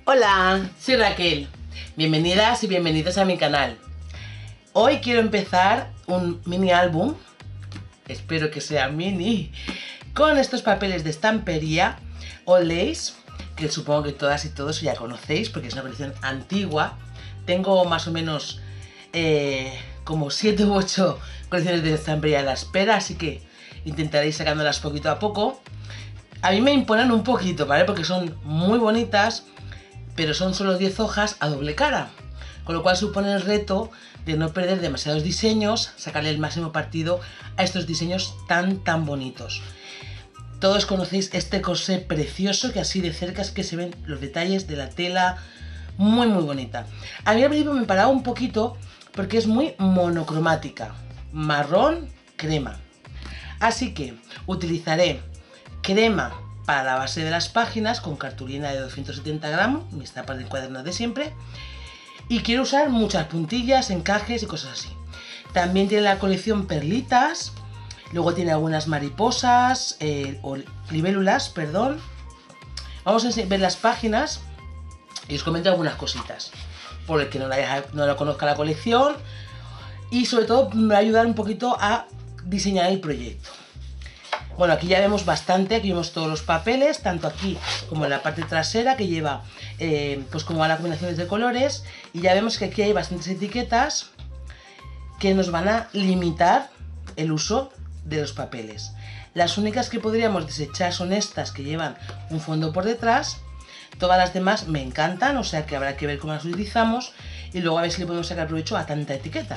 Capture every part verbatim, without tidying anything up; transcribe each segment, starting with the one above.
Hola, soy Raquel. Bienvenidas y bienvenidos a mi canal. Hoy quiero empezar un mini álbum, espero que sea mini, con estos papeles de estampería All Lace, que supongo que todas y todos ya conocéis porque es una colección antigua. Tengo más o menos eh, como siete u ocho colecciones de estampería a la espera, así que intentaré ir sacándolas poquito a poco. A mí me imponen un poquito, ¿vale? Porque son muy bonitas, pero son solo diez hojas a doble cara, con lo cual supone el reto de no perder demasiados diseños, sacarle el máximo partido a estos diseños tan tan bonitos. Todos conocéis este corsé precioso que así de cerca es que se ven los detalles de la tela, muy muy bonita. A mí al principio me paraba un poquito porque es muy monocromática, marrón crema, así que utilizaré crema para la base de las páginas con cartulina de doscientos setenta gramos, mis tapas de cuadernos de siempre, y quiero usar muchas puntillas, encajes y cosas así. También tiene la colección perlitas, luego tiene algunas mariposas eh, o libélulas, perdón. Vamos a ver las páginas y os comento algunas cositas por el que no la, no la conozca la colección, y sobre todo me va a ayudar un poquito a diseñar el proyecto. Bueno, aquí ya vemos bastante, aquí vemos todos los papeles, tanto aquí como en la parte trasera, que lleva eh, pues como a las combinaciones de colores, y ya vemos que aquí hay bastantes etiquetas que nos van a limitar el uso de los papeles. Las únicas que podríamos desechar son estas que llevan un fondo por detrás. Todas las demás me encantan, o sea que habrá que ver cómo las utilizamos y luego a ver si le podemos sacar provecho a tanta etiqueta.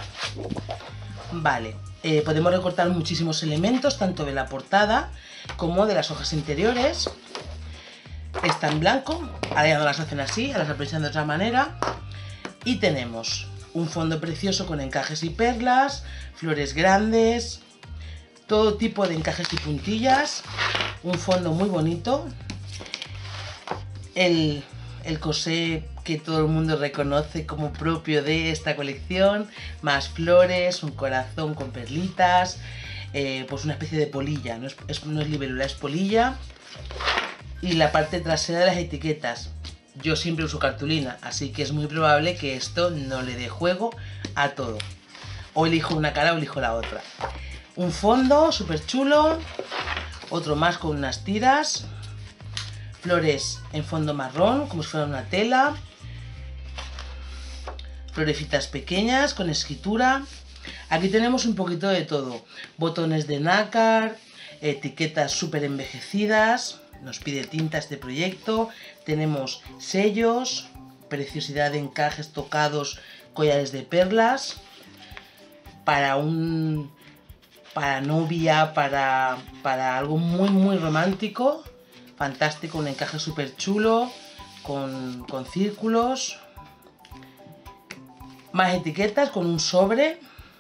Vale, eh, podemos recortar muchísimos elementos, tanto de la portada como de las hojas interiores. Está en blanco, ahora ya no las hacen así, ahora las aprovechan de otra manera. Y tenemos un fondo precioso con encajes y perlas, flores grandes, todo tipo de encajes y puntillas, un fondo muy bonito. El, el corsé que todo el mundo reconoce como propio de esta colección, más flores, un corazón con perlitas, eh, pues una especie de polilla, no es, es, no es libélula, es polilla. Y la parte trasera de las etiquetas, yo siempre uso cartulina, así que es muy probable que esto no le dé juego a todo. O elijo una cara o elijo la otra. Un fondo súper chulo, otro más con unas tiras, flores en fondo marrón, como si fuera una tela, florecitas pequeñas con escritura. Aquí tenemos un poquito de todo, botones de nácar, etiquetas súper envejecidas, nos pide tinta este proyecto, tenemos sellos, preciosidad de encajes tocados, collares de perlas, para un para novia, para, para algo muy muy romántico. Fantástico, un encaje súper chulo, con, con círculos, más etiquetas con un sobre,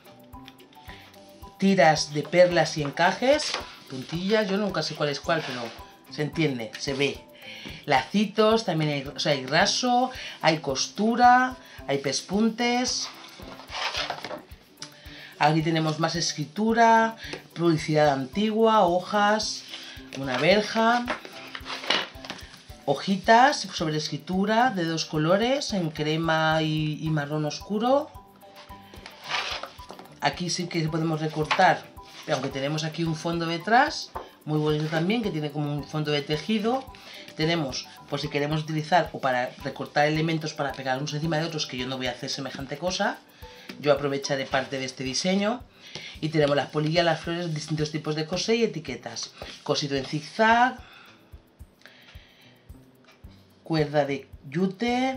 tiras de perlas y encajes, puntillas, yo nunca sé cuál es cuál, pero se entiende, se ve. Lacitos, también hay, o sea, hay raso, hay costura, hay pespuntes. Aquí tenemos más escritura, publicidad antigua, hojas, una verja, hojitas sobre escritura de dos colores, en crema y, y marrón oscuro. Aquí sí que podemos recortar, aunque tenemos aquí un fondo detrás, muy bonito también, que tiene como un fondo de tejido. Tenemos, por si queremos utilizar o para recortar elementos para pegar unos encima de otros, que yo no voy a hacer semejante cosa. Yo aprovecharé parte de este diseño. Y tenemos las polillas, las flores, distintos tipos de corsé y etiquetas. Cosido en zigzag, cuerda de yute.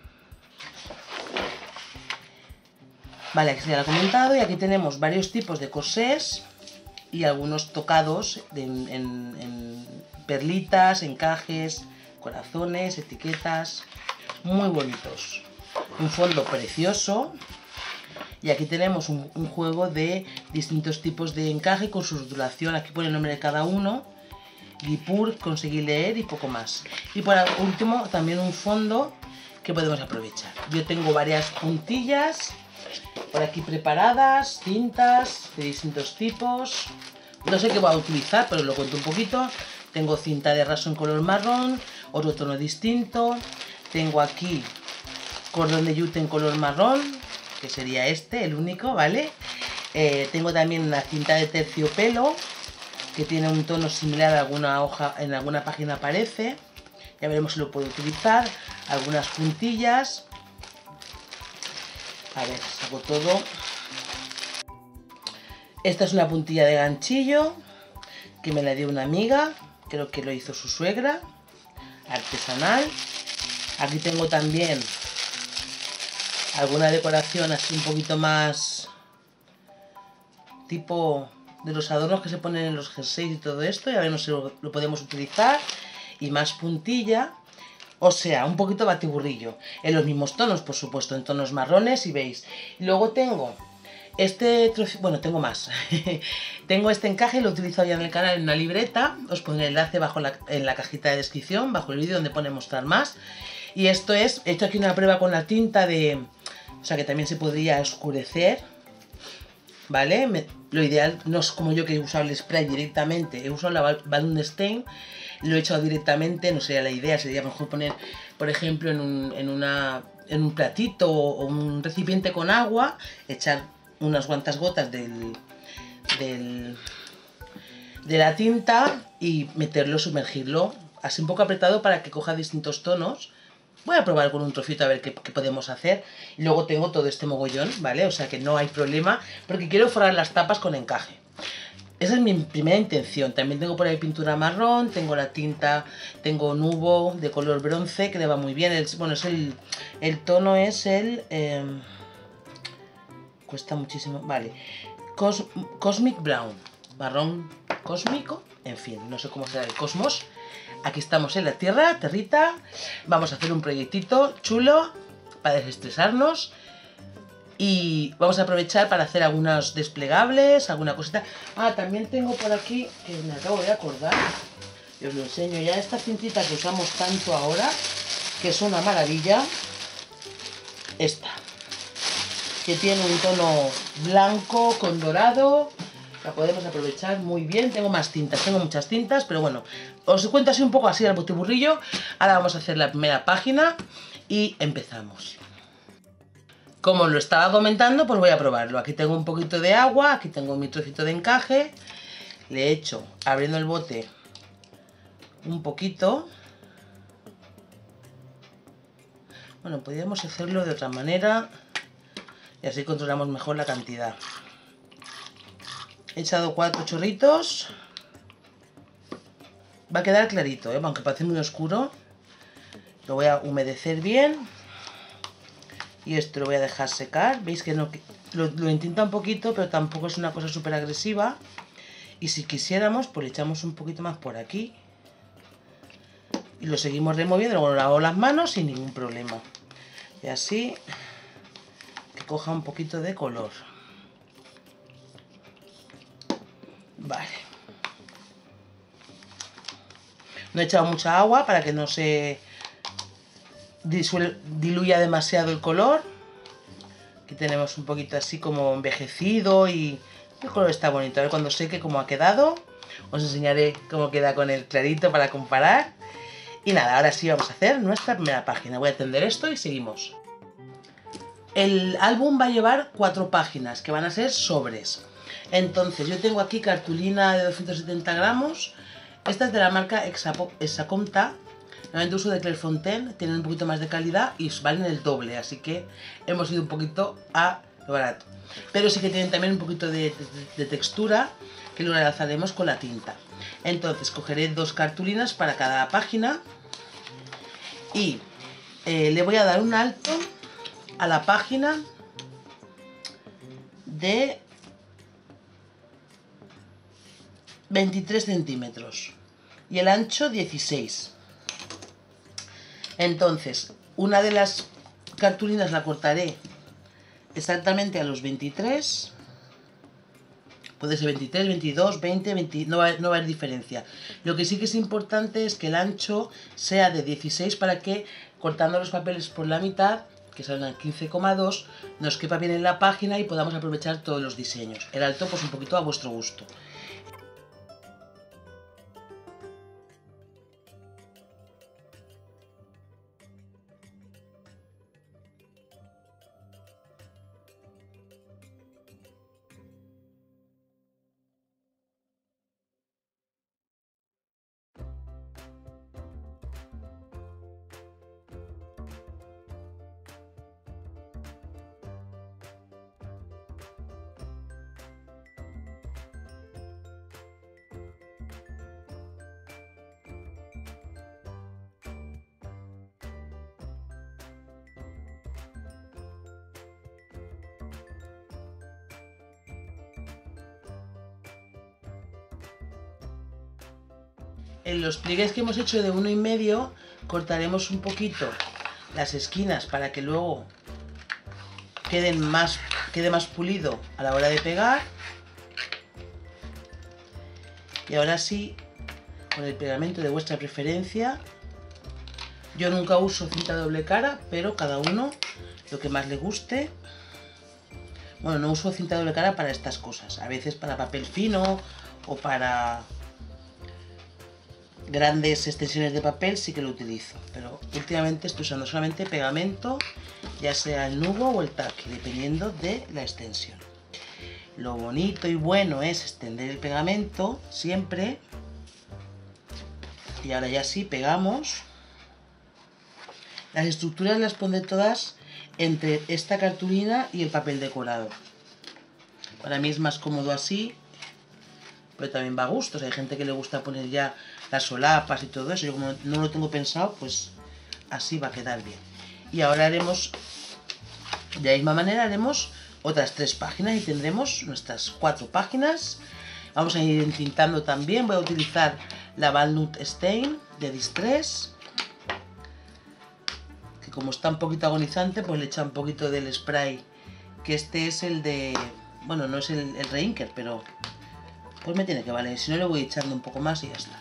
Vale, aquí se ya lo he comentado. Y aquí tenemos varios tipos de corsés y algunos tocados de, en, en, en perlitas, encajes, corazones, etiquetas. Muy bonitos. Un fondo precioso. Y aquí tenemos un, un juego de distintos tipos de encaje con su rotulación. Aquí pone el nombre de cada uno. Guipur, conseguí leer y poco más. Y por último también un fondo que podemos aprovechar. Yo tengo varias puntillas por aquí preparadas, cintas de distintos tipos. No sé qué voy a utilizar, pero lo cuento un poquito. Tengo cinta de raso en color marrón, otro tono distinto. Tengo aquí cordón de yute en color marrón, que sería este, el único, ¿vale? Eh, tengo también una cinta de terciopelo, que tiene un tono similar a alguna hoja, en alguna página aparece. Ya veremos si lo puedo utilizar. Algunas puntillas. A ver, saco todo. Esta es una puntilla de ganchillo, que me la dio una amiga. Creo que lo hizo su suegra. Artesanal. Aquí tengo también alguna decoración así un poquito más tipo de los adornos que se ponen en los jerseys y todo esto. Ya veremos si lo, lo podemos utilizar. Y más puntilla, o sea, un poquito batiburrillo. En los mismos tonos, por supuesto, en tonos marrones, y veis. Y luego tengo este trozo, bueno, tengo más. Tengo este encaje, lo he utilizado ya en el canal en una libreta. Os pondré el enlace bajo la, en la cajita de descripción, bajo el vídeo donde pone mostrar más. Y esto es, he hecho aquí una prueba con la tinta de, o sea que también se podría oscurecer, ¿vale? Me, lo ideal no es como yo, que he usado el spray directamente, he usado la Balloon Stain, lo he hecho directamente. No sería la idea, sería mejor poner, por ejemplo, en un, en una, en un platito o un recipiente con agua, echar unas cuantas gotas del, del, de la tinta y meterlo, sumergirlo, así un poco apretado para que coja distintos tonos. Voy a probar con un trocito a ver qué, qué podemos hacer. Y luego tengo todo este mogollón, ¿vale? O sea que no hay problema, porque quiero forrar las tapas con encaje. Esa es mi primera intención. También tengo por ahí pintura marrón, tengo la tinta, tengo nubo de color bronce, que le va muy bien. El, bueno, es el, el tono es el... Eh, cuesta muchísimo, vale. Cos, Cosmic Brown, marrón cósmico, en fin, no sé cómo será el cosmos. Aquí estamos en la Tierra, Territa. Vamos a hacer un proyectito chulo para desestresarnos. Y vamos a aprovechar para hacer algunos desplegables, alguna cosita. Ah, también tengo por aquí, que me acabo de acordar, y os lo enseño ya, esta cintita que usamos tanto ahora, que es una maravilla. Esta, que tiene un tono blanco con dorado. La podemos aprovechar muy bien. Tengo más tintas, tengo muchas tintas, pero bueno, os cuento así un poco así al botiburrillo. Ahora vamos a hacer la primera página y empezamos. Como lo estaba comentando, pues voy a probarlo. Aquí tengo un poquito de agua, aquí tengo mi trocito de encaje. Le echo, abriendo el bote, un poquito. Bueno, podríamos hacerlo de otra manera y así controlamos mejor la cantidad. He echado cuatro chorritos. Va a quedar clarito, ¿eh? Aunque parece muy oscuro. Lo voy a humedecer bien. Y esto lo voy a dejar secar. Veis que no, lo, lo intenta un poquito, pero tampoco es una cosa súper agresiva. Y si quisiéramos, pues le echamos un poquito más por aquí. Y lo seguimos removiendo. Luego lo lavo las manos sin ningún problema. Y así, que coja un poquito de color. Vale. No he echado mucha agua para que no se diluya demasiado el color. Aquí tenemos un poquito así como envejecido y el color está bonito. A ver cuando seque cómo ha quedado. Os enseñaré cómo queda con el clarito para comparar. Y nada, ahora sí vamos a hacer nuestra primera página. Voy a tender esto y seguimos. El álbum va a llevar cuatro páginas que van a ser sobres. Entonces yo tengo aquí cartulina de doscientos setenta gramos. Esta es de la marca Exacomta. Normalmente uso de Clairefontaine, tienen un poquito más de calidad y valen el doble, así que hemos ido un poquito a lo barato. Pero sí que tienen también un poquito de, de, de textura, que lo realzaremos con la tinta. Entonces cogeré dos cartulinas para cada página y eh, le voy a dar un alto a la página de veintitrés centímetros y el ancho dieciséis. Entonces, una de las cartulinas la cortaré exactamente a los veintitrés. Puede ser veintitrés, veintidós, veinte, veinte, no va, no va a haber diferencia. Lo que sí que es importante es que el ancho sea de dieciséis para que, cortando los papeles por la mitad, que salgan quince coma dos, nos quepa bien en la página y podamos aprovechar todos los diseños. El alto, pues un poquito a vuestro gusto. en los pliegues que hemos hecho de uno y medio cortaremos un poquito las esquinas para que luego queden más, quede más pulido a la hora de pegar. Y ahora sí, con el pegamento de vuestra preferencia. Yo nunca uso cinta doble cara, pero cada uno lo que más le guste. Bueno, no uso cinta doble cara para estas cosas. A veces para papel fino o para grandes extensiones de papel sí que lo utilizo. Pero últimamente estoy usando solamente pegamento, ya sea el nubo o el tack, dependiendo de la extensión. Lo bonito y bueno es extender el pegamento siempre. Y ahora ya sí pegamos. Las estructuras las pondré todas entre esta cartulina y el papel decorado. Para mí es más cómodo así, pero también va a gustos. Hay gente que le gusta poner ya las solapas y todo eso. Yo como no lo tengo pensado, pues así va a quedar bien. Y ahora haremos, de la misma manera, haremos otras tres páginas y tendremos nuestras cuatro páginas. Vamos a ir entintando también. Voy a utilizar la Walnut Stain de Distress, que como está un poquito agonizante, pues le echa un poquito del spray, que este es el de, bueno, no es el, el Reinker, pero pues me tiene que valer. Si no, le voy echando un poco más y ya está.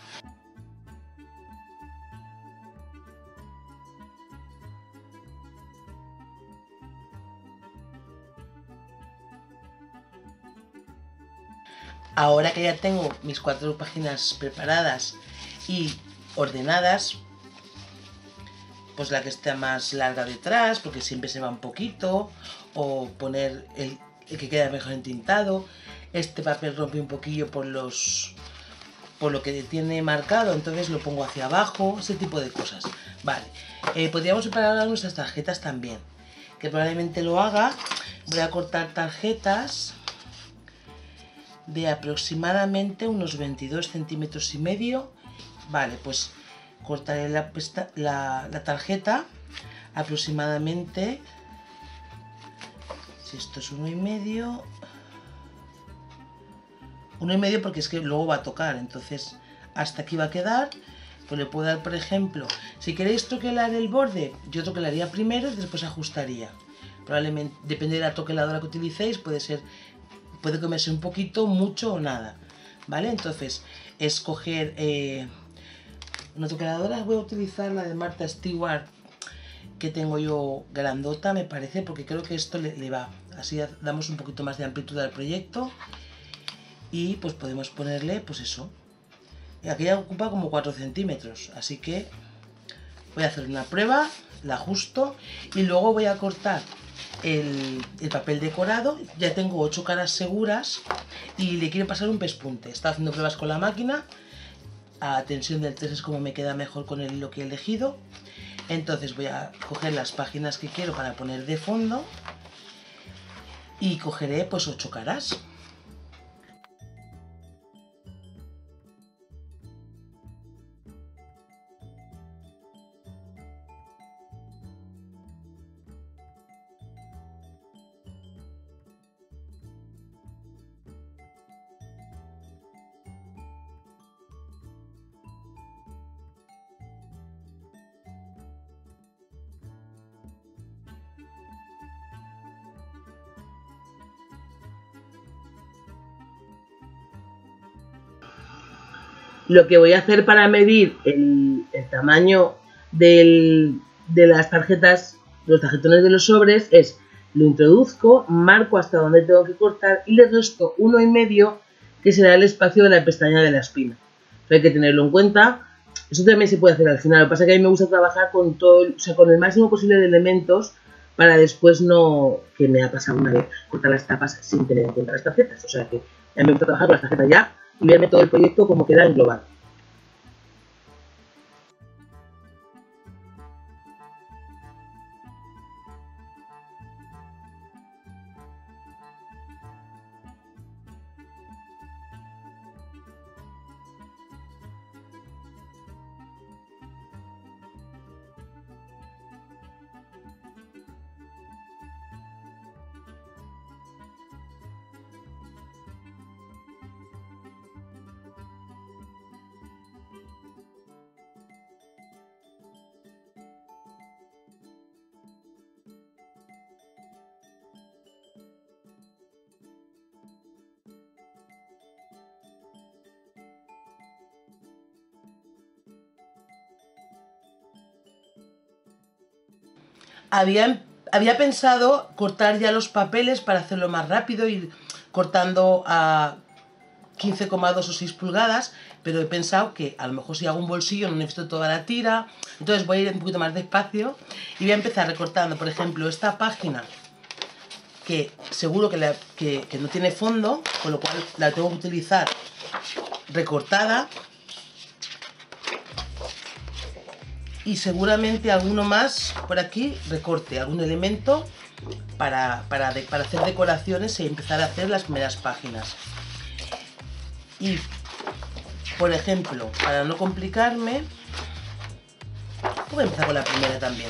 Ahora que ya tengo mis cuatro páginas preparadas y ordenadas, pues la que está más larga detrás, porque siempre se va un poquito, o poner el, el que queda mejor entintado. Este papel rompe un poquillo por los por lo que tiene marcado, entonces lo pongo hacia abajo, ese tipo de cosas. Vale, eh, podríamos preparar nuestras tarjetas también, que probablemente lo haga. Voy a cortar tarjetas de aproximadamente unos veintidós centímetros y medio. Vale, pues cortaré la, la, la tarjeta aproximadamente, si esto es uno y medio, uno y medio porque es que luego va a tocar, entonces hasta aquí va a quedar. Pues le puedo dar, por ejemplo, si queréis troquelar el borde, yo troquelaría primero y después ajustaría. Probablemente, depende de la troqueladora que utilicéis, puede ser, puede comerse un poquito, mucho o nada, ¿vale? Entonces, escoger eh, una troqueladora. Voy a utilizar la de Martha Stewart, que tengo yo grandota, me parece, porque creo que esto le, le va. Así damos un poquito más de amplitud al proyecto. Y pues podemos ponerle, pues eso. Aquella ocupa como cuatro centímetros, así que voy a hacer una prueba, la ajusto y luego voy a cortar el, el papel decorado. Ya tengo ocho caras seguras y le quiero pasar un pespunte. Está haciendo pruebas con la máquina. A tensión del tres es como me queda mejor con el hilo que he elegido. Entonces voy a coger las páginas que quiero para poner de fondo y cogeré pues ocho caras. Lo que voy a hacer para medir el, el tamaño del, de las tarjetas, los tarjetones de los sobres, es lo introduzco, marco hasta donde tengo que cortar y le resto uno y medio, que será el espacio de la pestaña de la espina. Eso hay que tenerlo en cuenta. Eso también se puede hacer al final. Lo que pasa es que a mí me gusta trabajar con todo, o sea, con el máximo posible de elementos, para después no, que me ha pasado una vez, cortar las tapas sin tener en cuenta las tarjetas. O sea que a mí me gusta trabajar con las tarjetas ya y verme todo el proyecto como queda englobado. Había, había pensado cortar ya los papeles para hacerlo más rápido, ir cortando a quince coma dos o seis pulgadas, pero he pensado que a lo mejor si hago un bolsillo no necesito toda la tira, entonces voy a ir un poquito más despacio y voy a empezar recortando, por ejemplo, esta página que seguro que, la, que, que no tiene fondo, con lo cual la tengo que utilizar recortada, y seguramente alguno más por aquí recorte, algún elemento para, para, de, para hacer decoraciones y empezar a hacer las primeras páginas. Y, por ejemplo, para no complicarme, voy a empezar con la primera también.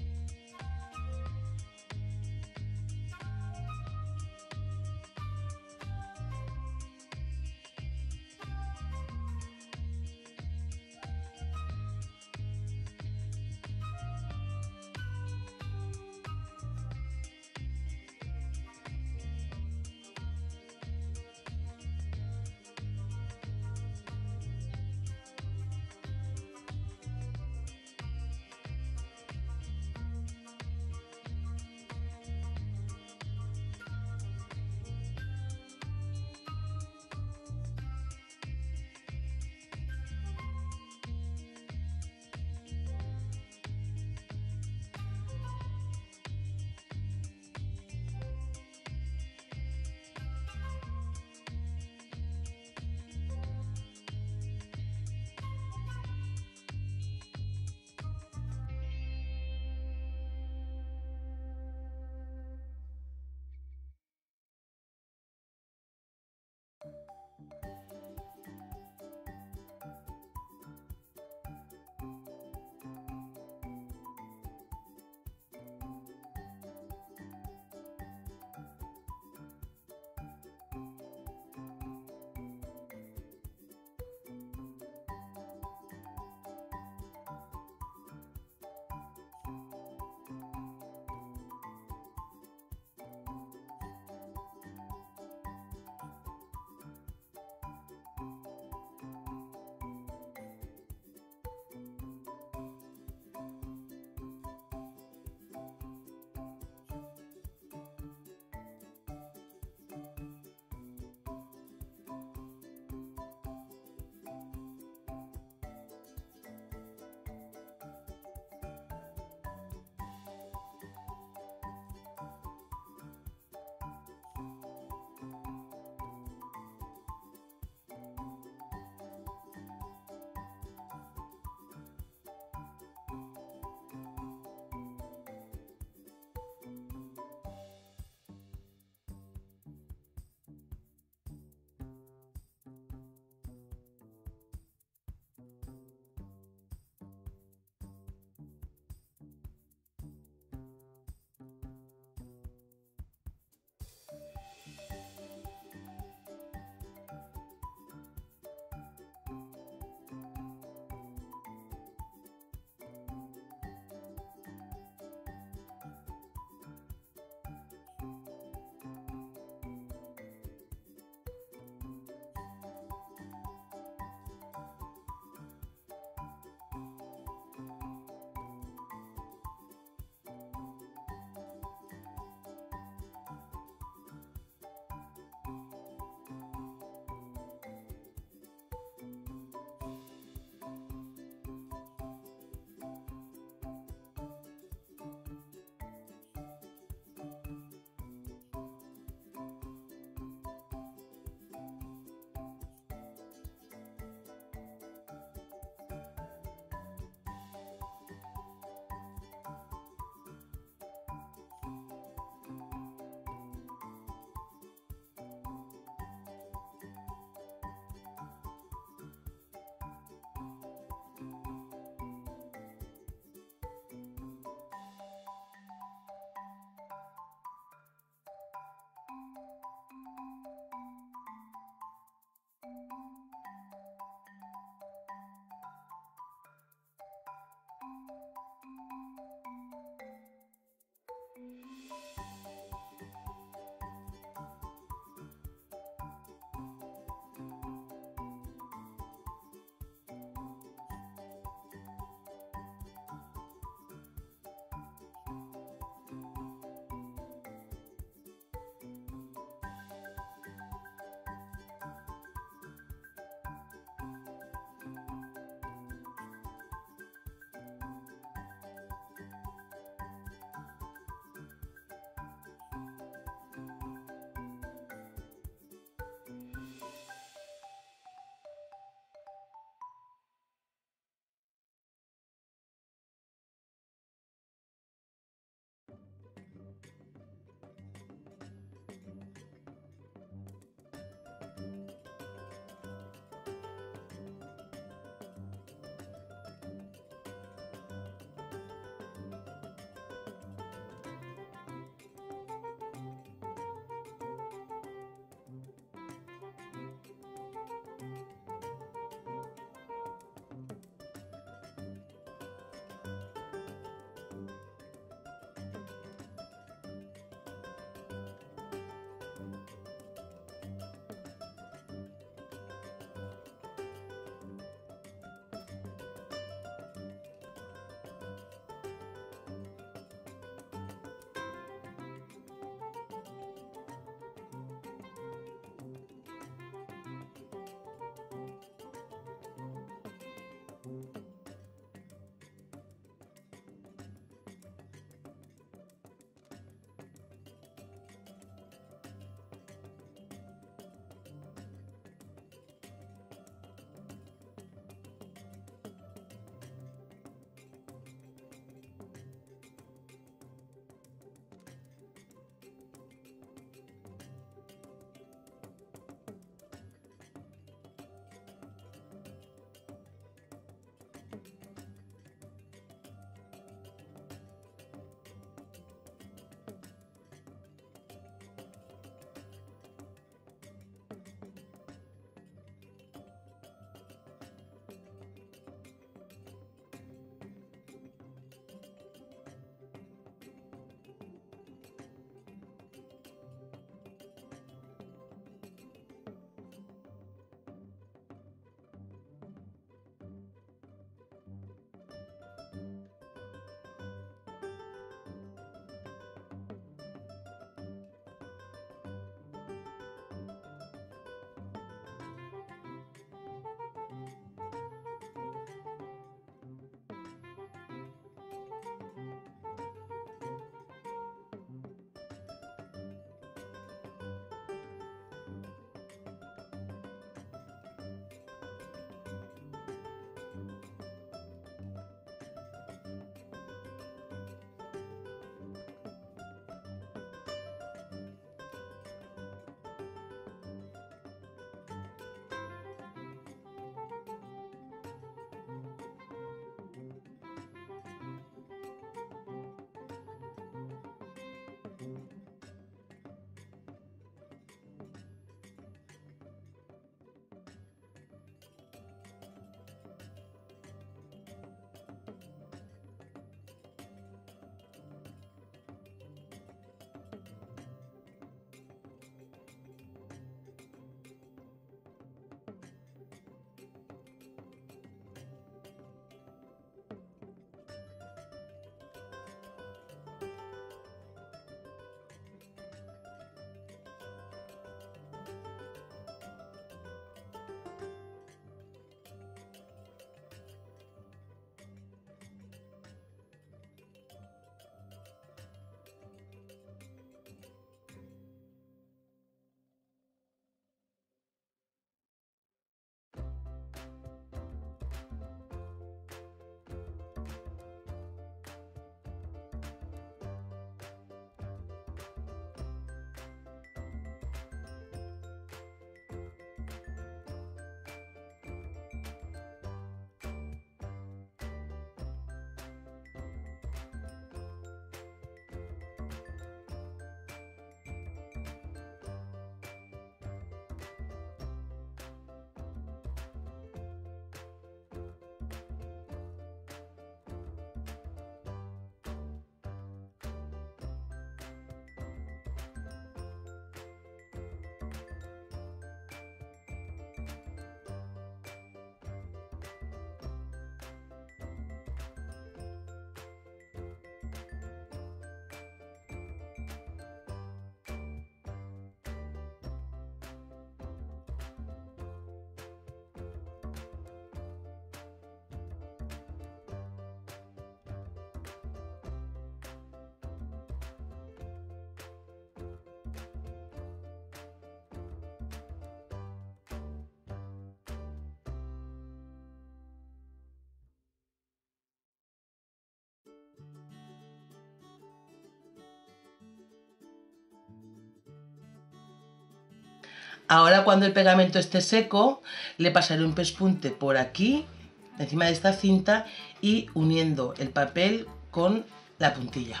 Ahora cuando el pegamento esté seco, le pasaré un pespunte por aquí, encima de esta cinta, y uniendo el papel con la puntilla.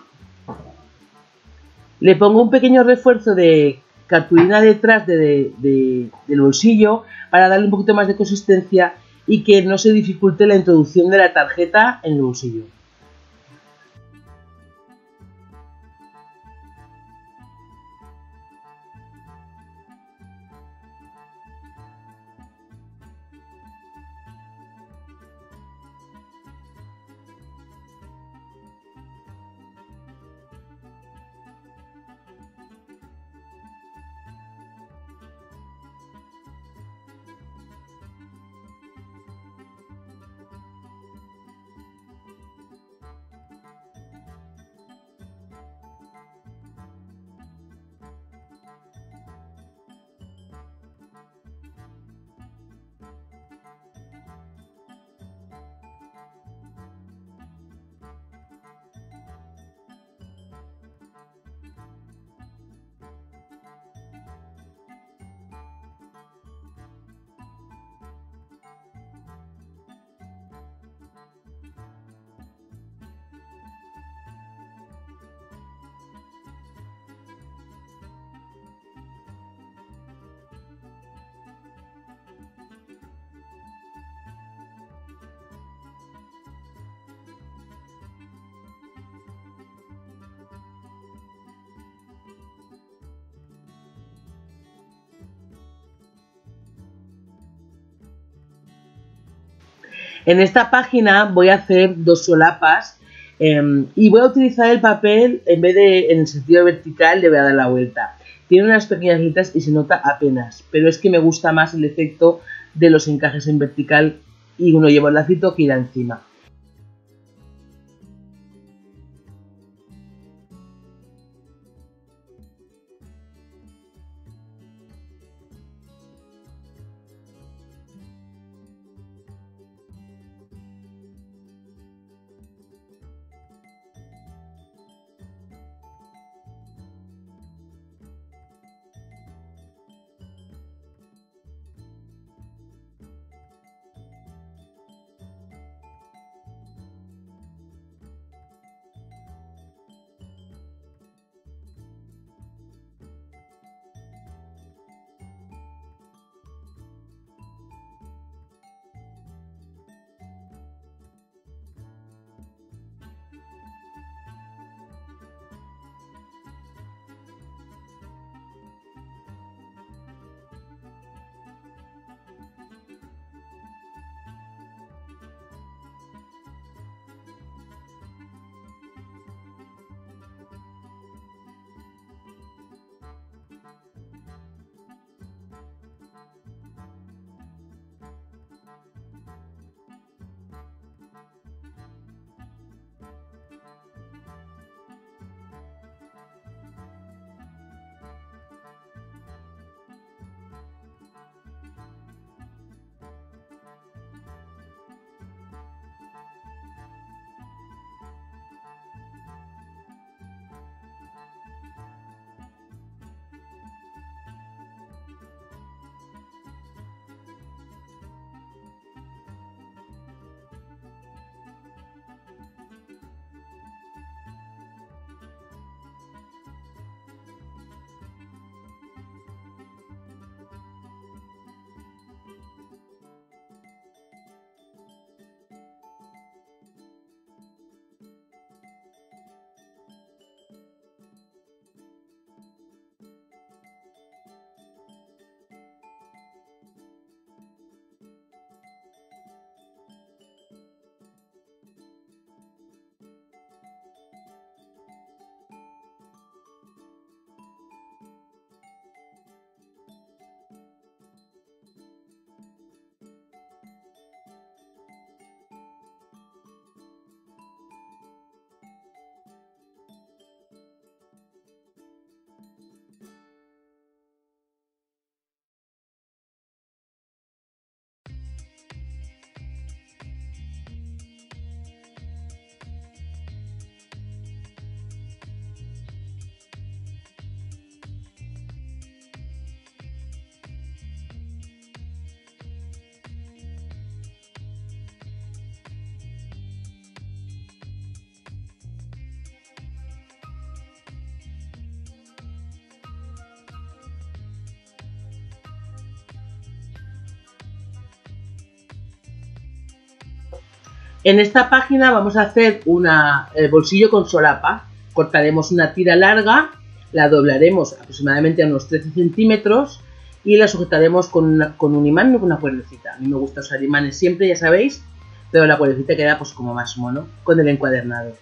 Le pongo un pequeño refuerzo de cartulina detrás de, de, de, del bolsillo para darle un poquito más de consistencia y que no se dificulte la introducción de la tarjeta en el bolsillo. En esta página voy a hacer dos solapas eh, y voy a utilizar el papel, en vez de en el sentido vertical, le voy a dar la vuelta. Tiene unas pequeñas letras y se nota apenas, pero es que me gusta más el efecto de los encajes en vertical y uno lleva el lacito que irá encima. En esta página vamos a hacer un bolsillo con solapa. Cortaremos una tira larga, la doblaremos aproximadamente a unos trece centímetros y la sujetaremos con, una, con un imán y con una cuerdecita. A mí me gusta usar imanes siempre, ya sabéis, pero la cuerdecita queda pues como más mono con el encuadernado.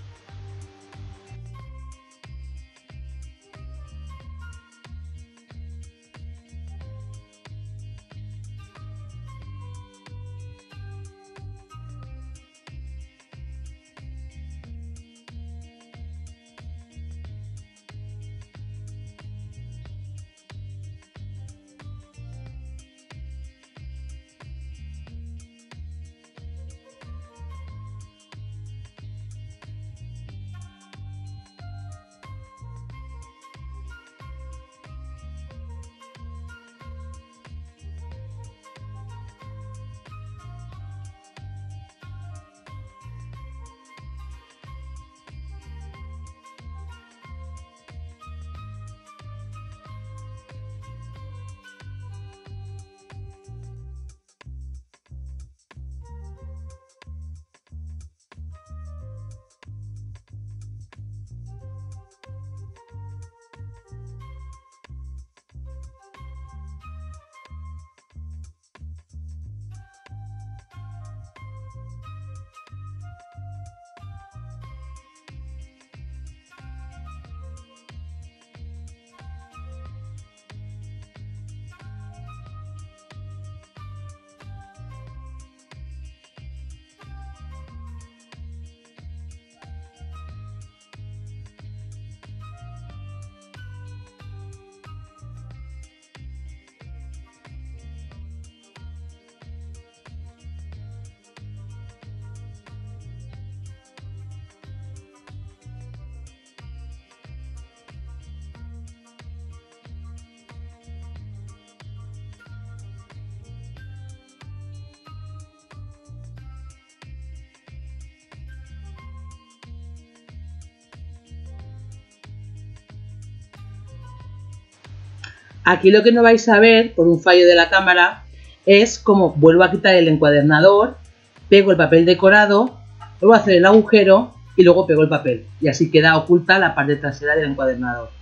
Aquí lo que no vais a ver, por un fallo de la cámara, es cómo vuelvo a quitar el encuadernador, pego el papel decorado, vuelvo a hacer el agujero y luego pego el papel. Y así queda oculta la parte trasera del encuadernador.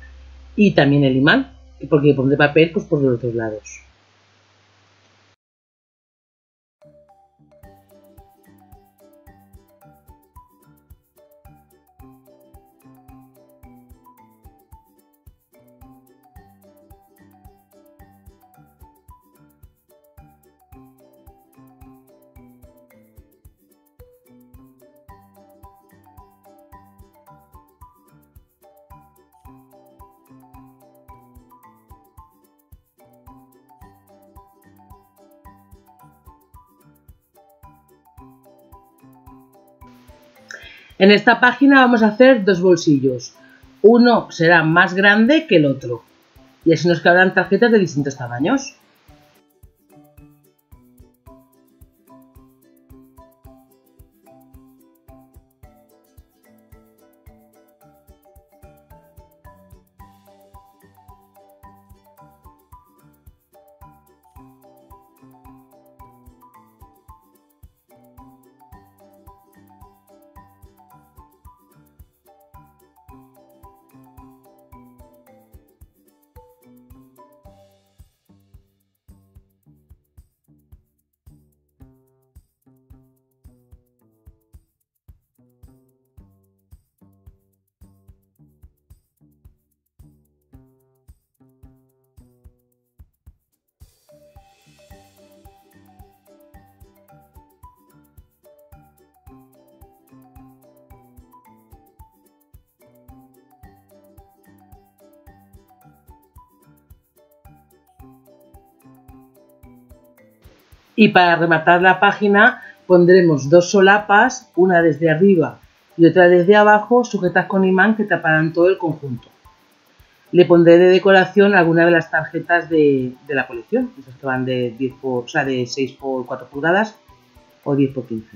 Y también el imán, porque pondré papel pues, por los dos lados. En esta página vamos a hacer dos bolsillos. Uno será más grande que el otro. Y así nos cabrán tarjetas de distintos tamaños. Y para rematar la página pondremos dos solapas, una desde arriba y otra desde abajo, sujetas con imán que taparán todo el conjunto. Le pondré de decoración alguna de las tarjetas de, de la colección, esas que van de, diez por, o sea, de seis por cuatro pulgadas o diez por quince.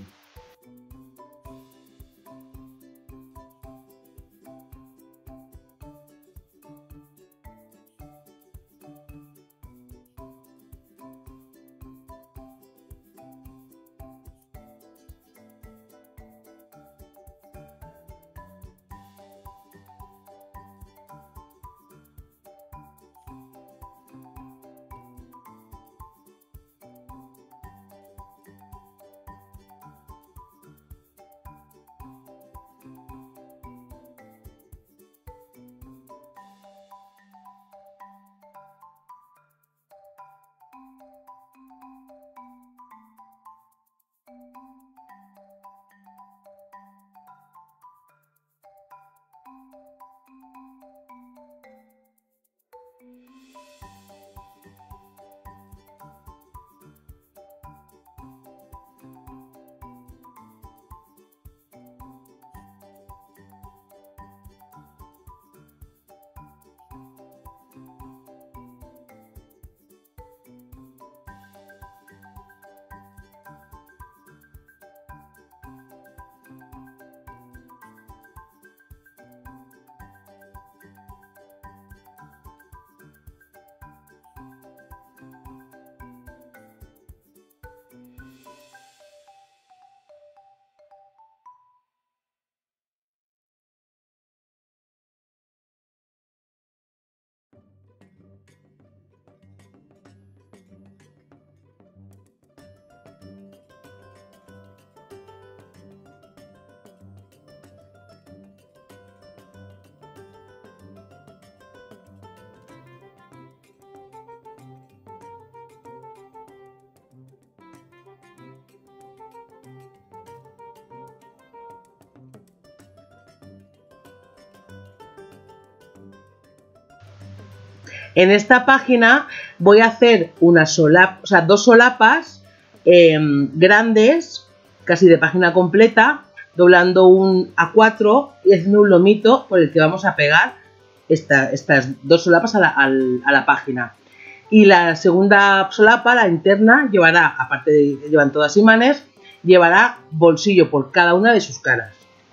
En esta página voy a hacer una solapa, o sea, dos solapas eh, grandes, casi de página completa, doblando un A cuatro y haciendo un lomito por el que vamos a pegar esta, estas dos solapas a la, a la página. Y la segunda solapa, la interna, llevará, aparte de que llevan todas imanes, llevará bolsillo por cada una de sus caras.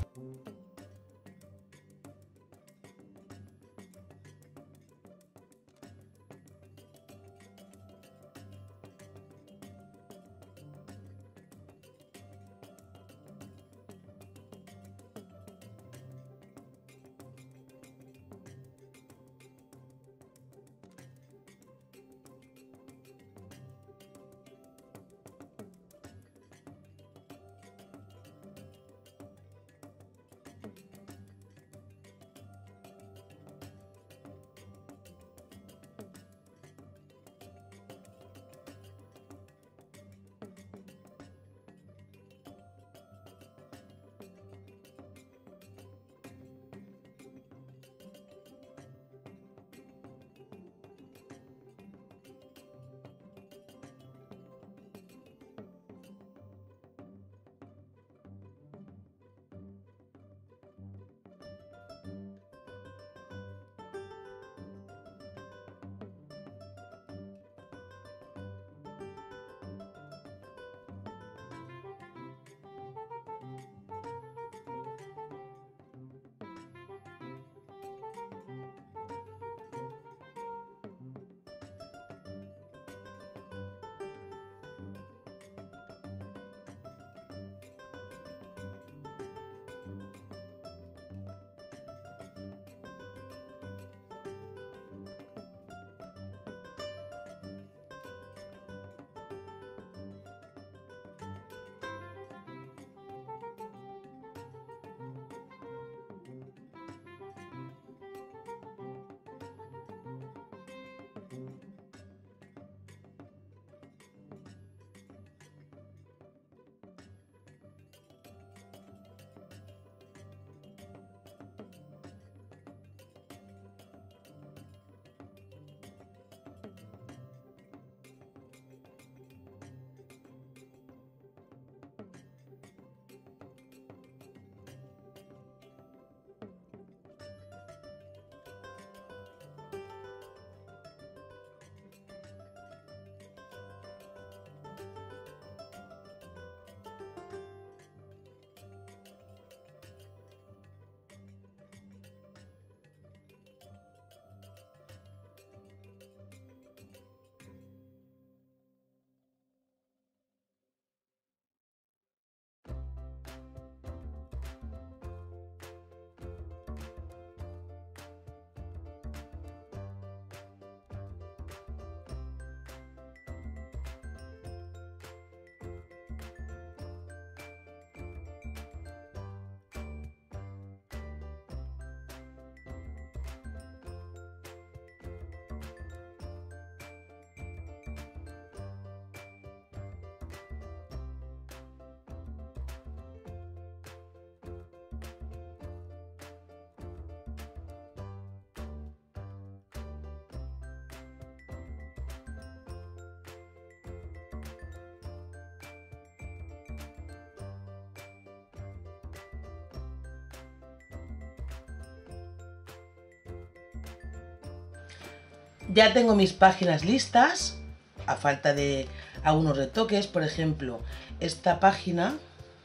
Ya tengo mis páginas listas, a falta de algunos retoques. Por ejemplo, esta página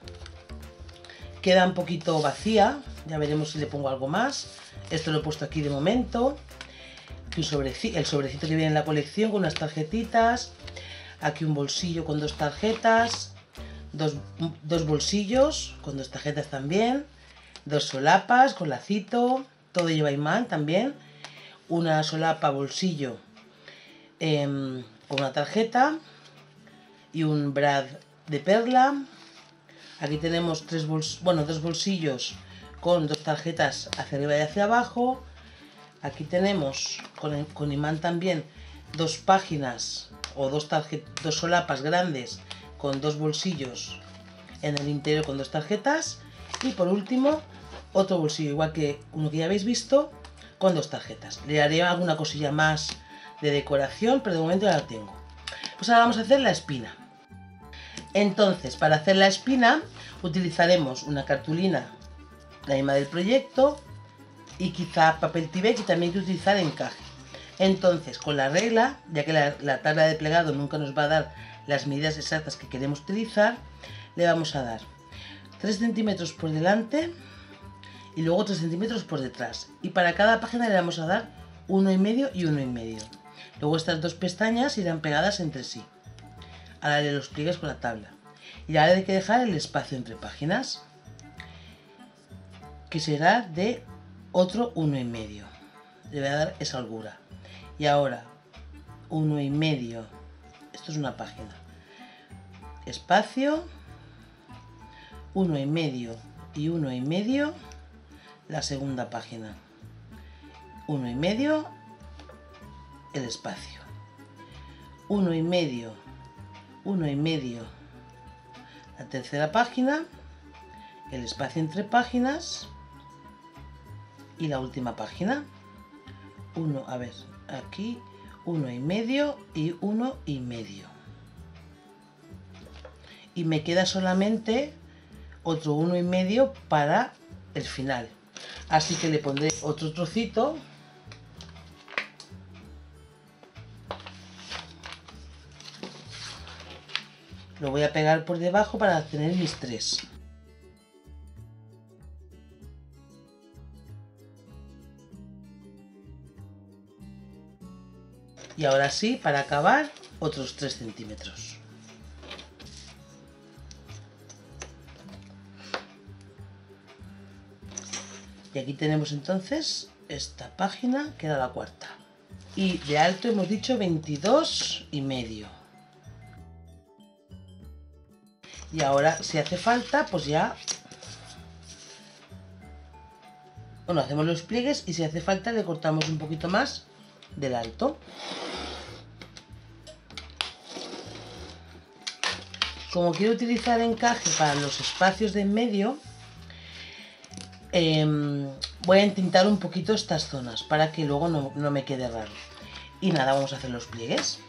queda un poquito vacía, ya veremos si le pongo algo más. Esto lo he puesto aquí de momento. Aquí un sobrecito, el sobrecito que viene en la colección con unas tarjetitas. Aquí un bolsillo con dos tarjetas, dos, dos bolsillos con dos tarjetas también, dos solapas con lacito, todo lleva imán también. Una solapa bolsillo eh, con una tarjeta y un brad de perla. Aquí tenemos tres bols bueno, dos bolsillos con dos tarjetas hacia arriba y hacia abajo. Aquí tenemos con, con imán también dos páginas o dos, dos solapas grandes con dos bolsillos en el interior con dos tarjetas. Y por último otro bolsillo igual que uno que ya habéis visto, con dos tarjetas. Le haré alguna cosilla más de decoración, pero de momento ya la tengo. Pues ahora vamos a hacer la espina. Entonces, para hacer la espina utilizaremos una cartulina, la misma del proyecto, y quizá papel Tyvek, y también hay que utilizar encaje. Entonces, con la regla, ya que la, la tabla de plegado nunca nos va a dar las medidas exactas que queremos utilizar, le vamos a dar tres centímetros por delante y luego tres centímetros por detrás. Y para cada página le vamos a dar uno y medio y uno y medio. Luego estas dos pestañas irán pegadas entre sí. Ahora haré los pliegues con la tabla. Y ahora hay que dejar el espacio entre páginas, que será de otro uno y medio. Le voy a dar esa holgura. Y ahora uno y medio. Esto es una página. Espacio, uno y medio y uno y medio. La segunda página. Uno y medio. El espacio. Uno y medio. Uno y medio. La tercera página. El espacio entre páginas. Y la última página. Uno, a ver, aquí. Uno y medio y uno y medio. Y me queda solamente otro uno y medio para el final. Así que le pondré otro trocito. Lo voy a pegar por debajo para tener mis tres. Y ahora sí, para acabar, otros tres centímetros. Y aquí tenemos entonces esta página, que era la cuarta. Y de alto hemos dicho veintidós y medio. Y ahora, si hace falta, pues ya... Bueno, hacemos los pliegues y si hace falta le cortamos un poquito más del alto. Como quiero utilizar encaje para los espacios de en medio, eh, voy a entintar un poquito estas zonas para que luego no, no me quede raro. Y nada, vamos a hacer los pliegues.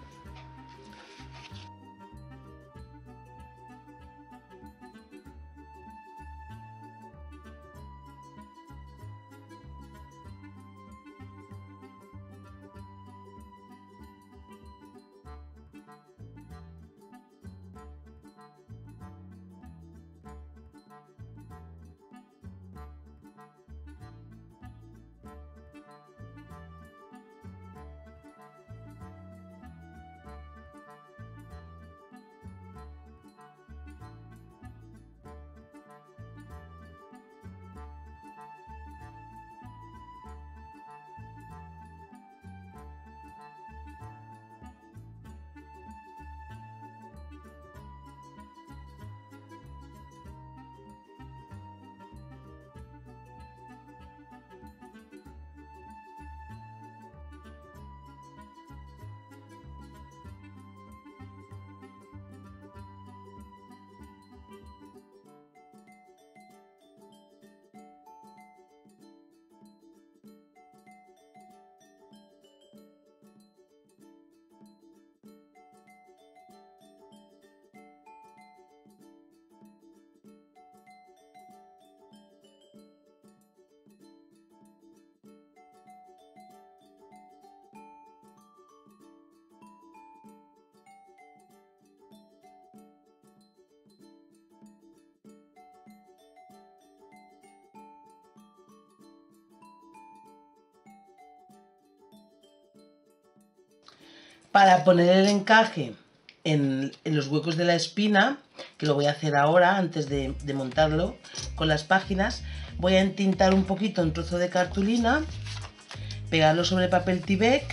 Para poner el encaje en, en los huecos de la espina, que lo voy a hacer ahora antes de, de montarlo con las páginas, voy a entintar un poquito un trozo de cartulina, pegarlo sobre papel Tyvek,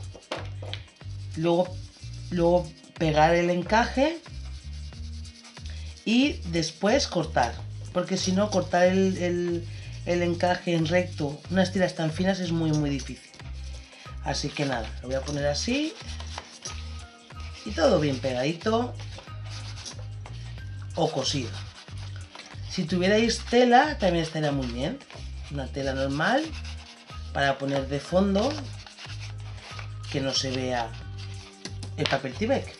luego, luego pegar el encaje y después cortar, porque si no cortar el, el, el encaje en recto, unas tiras tan finas es muy muy difícil. Así que nada, lo voy a poner así y todo bien pegadito o cosido. Si tuvierais tela también estaría muy bien, una tela normal para poner de fondo que no se vea el papel Tyvek.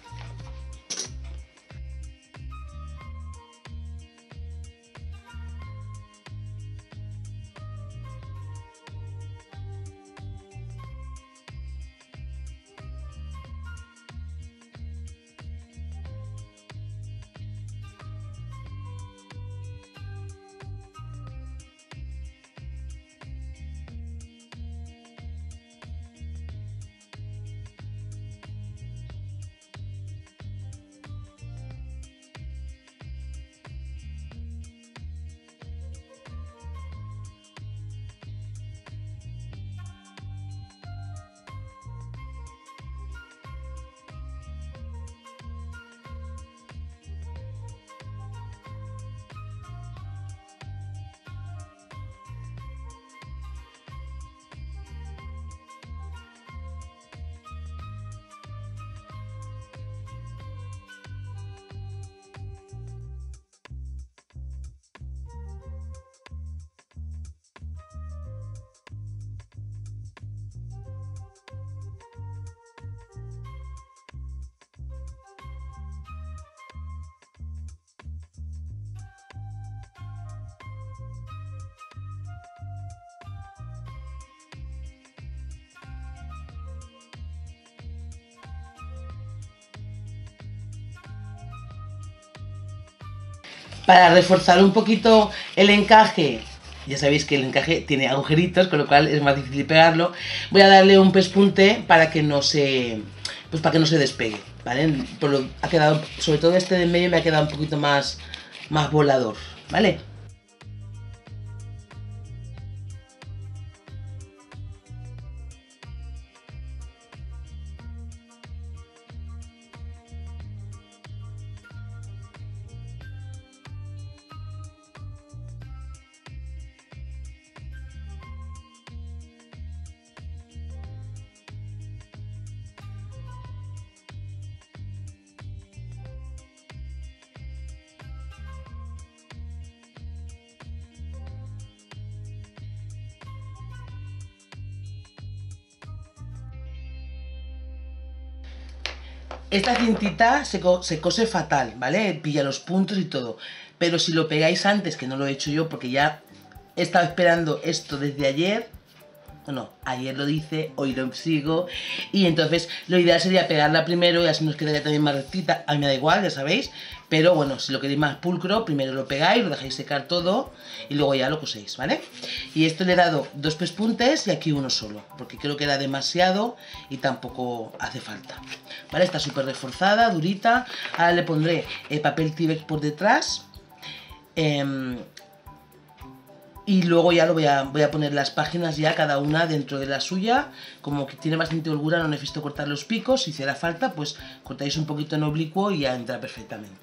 Para reforzar un poquito el encaje, ya sabéis que el encaje tiene agujeritos, con lo cual es más difícil pegarlo, voy a darle un pespunte para que no se, pues para que no se despegue, ¿vale? Por lo, ha quedado, sobre todo este de en medio me ha quedado un poquito más, más volador, ¿vale? Esta cintita se, co se cose fatal, ¿vale? Pilla los puntos y todo. Pero si lo pegáis antes, que no lo he hecho yo porque ya he estado esperando esto desde ayer. Bueno, ayer lo hice, hoy lo sigo. Y entonces lo ideal sería pegarla primero y así nos quedaría también más rectita. A mí me da igual, ya sabéis. Pero bueno, si lo queréis más pulcro, primero lo pegáis, lo dejáis secar todo y luego ya lo coséis, ¿vale? Y esto le he dado dos pespuntes y aquí uno solo, porque creo que era demasiado y tampoco hace falta. ¿Vale? Está súper reforzada, durita. Ahora le pondré el papel Tyvek por detrás. Eh, Y luego ya lo voy a, voy a poner las páginas ya cada una dentro de la suya. Como que tiene bastante holgura, no necesito cortar los picos. Si hiciera falta, pues cortáis un poquito en oblicuo y ya entra perfectamente.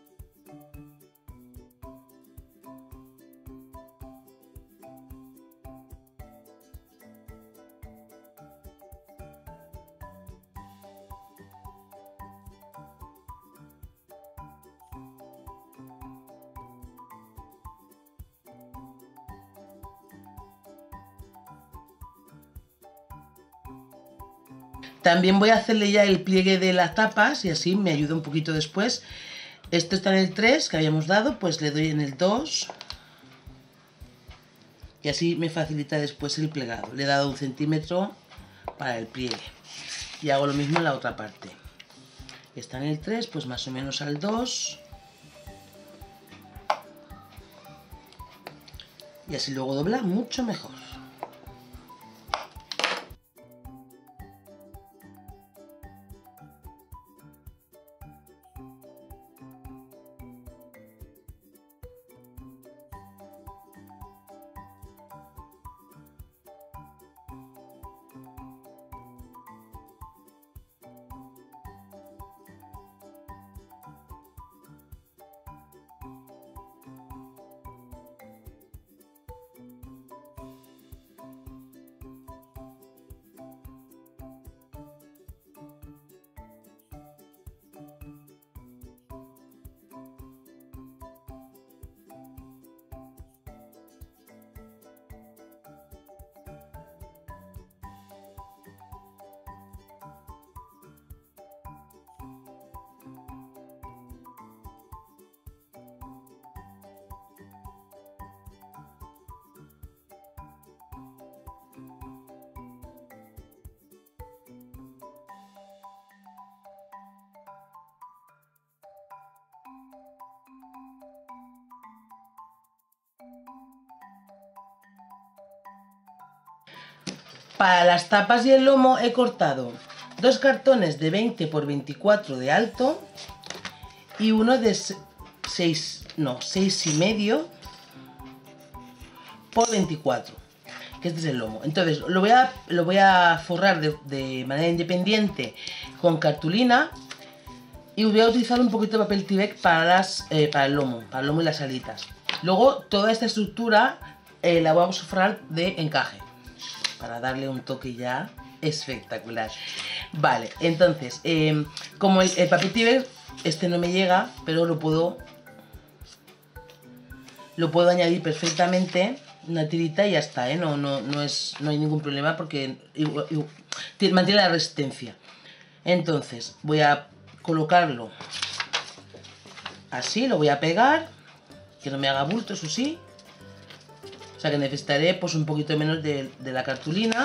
También voy a hacerle ya el pliegue de las tapas y así me ayuda un poquito después. Esto está en el tres que habíamos dado, pues le doy en el dos. Y así me facilita después el plegado. Le he dado un centímetro para el pliegue. Y hago lo mismo en la otra parte. Está en el tres, pues más o menos al dos. Y así luego dobla mucho mejor. Para las tapas y el lomo he cortado dos cartones de veinte por veinticuatro de alto y uno de seis, no, seis y medio por veinticuatro, que este es el lomo. Entonces lo voy a, lo voy a forrar de, de manera independiente con cartulina y voy a utilizar un poquito de papel Tyvek para, las, eh, para el lomo, para el lomo y las alitas. Luego toda esta estructura eh, la vamos a forrar de encaje para darle un toque ya espectacular. Vale, entonces, eh, como el, el papel Tyvek, este no me llega, pero lo puedo, lo puedo añadir perfectamente, una tirita y ya está, ¿eh? No, no, no, es, no hay ningún problema porque igual, igual, mantiene la resistencia. Entonces, voy a colocarlo así, lo voy a pegar, que no me haga bulto, eso sí. O sea que necesitaré pues un poquito menos de, de la cartulina.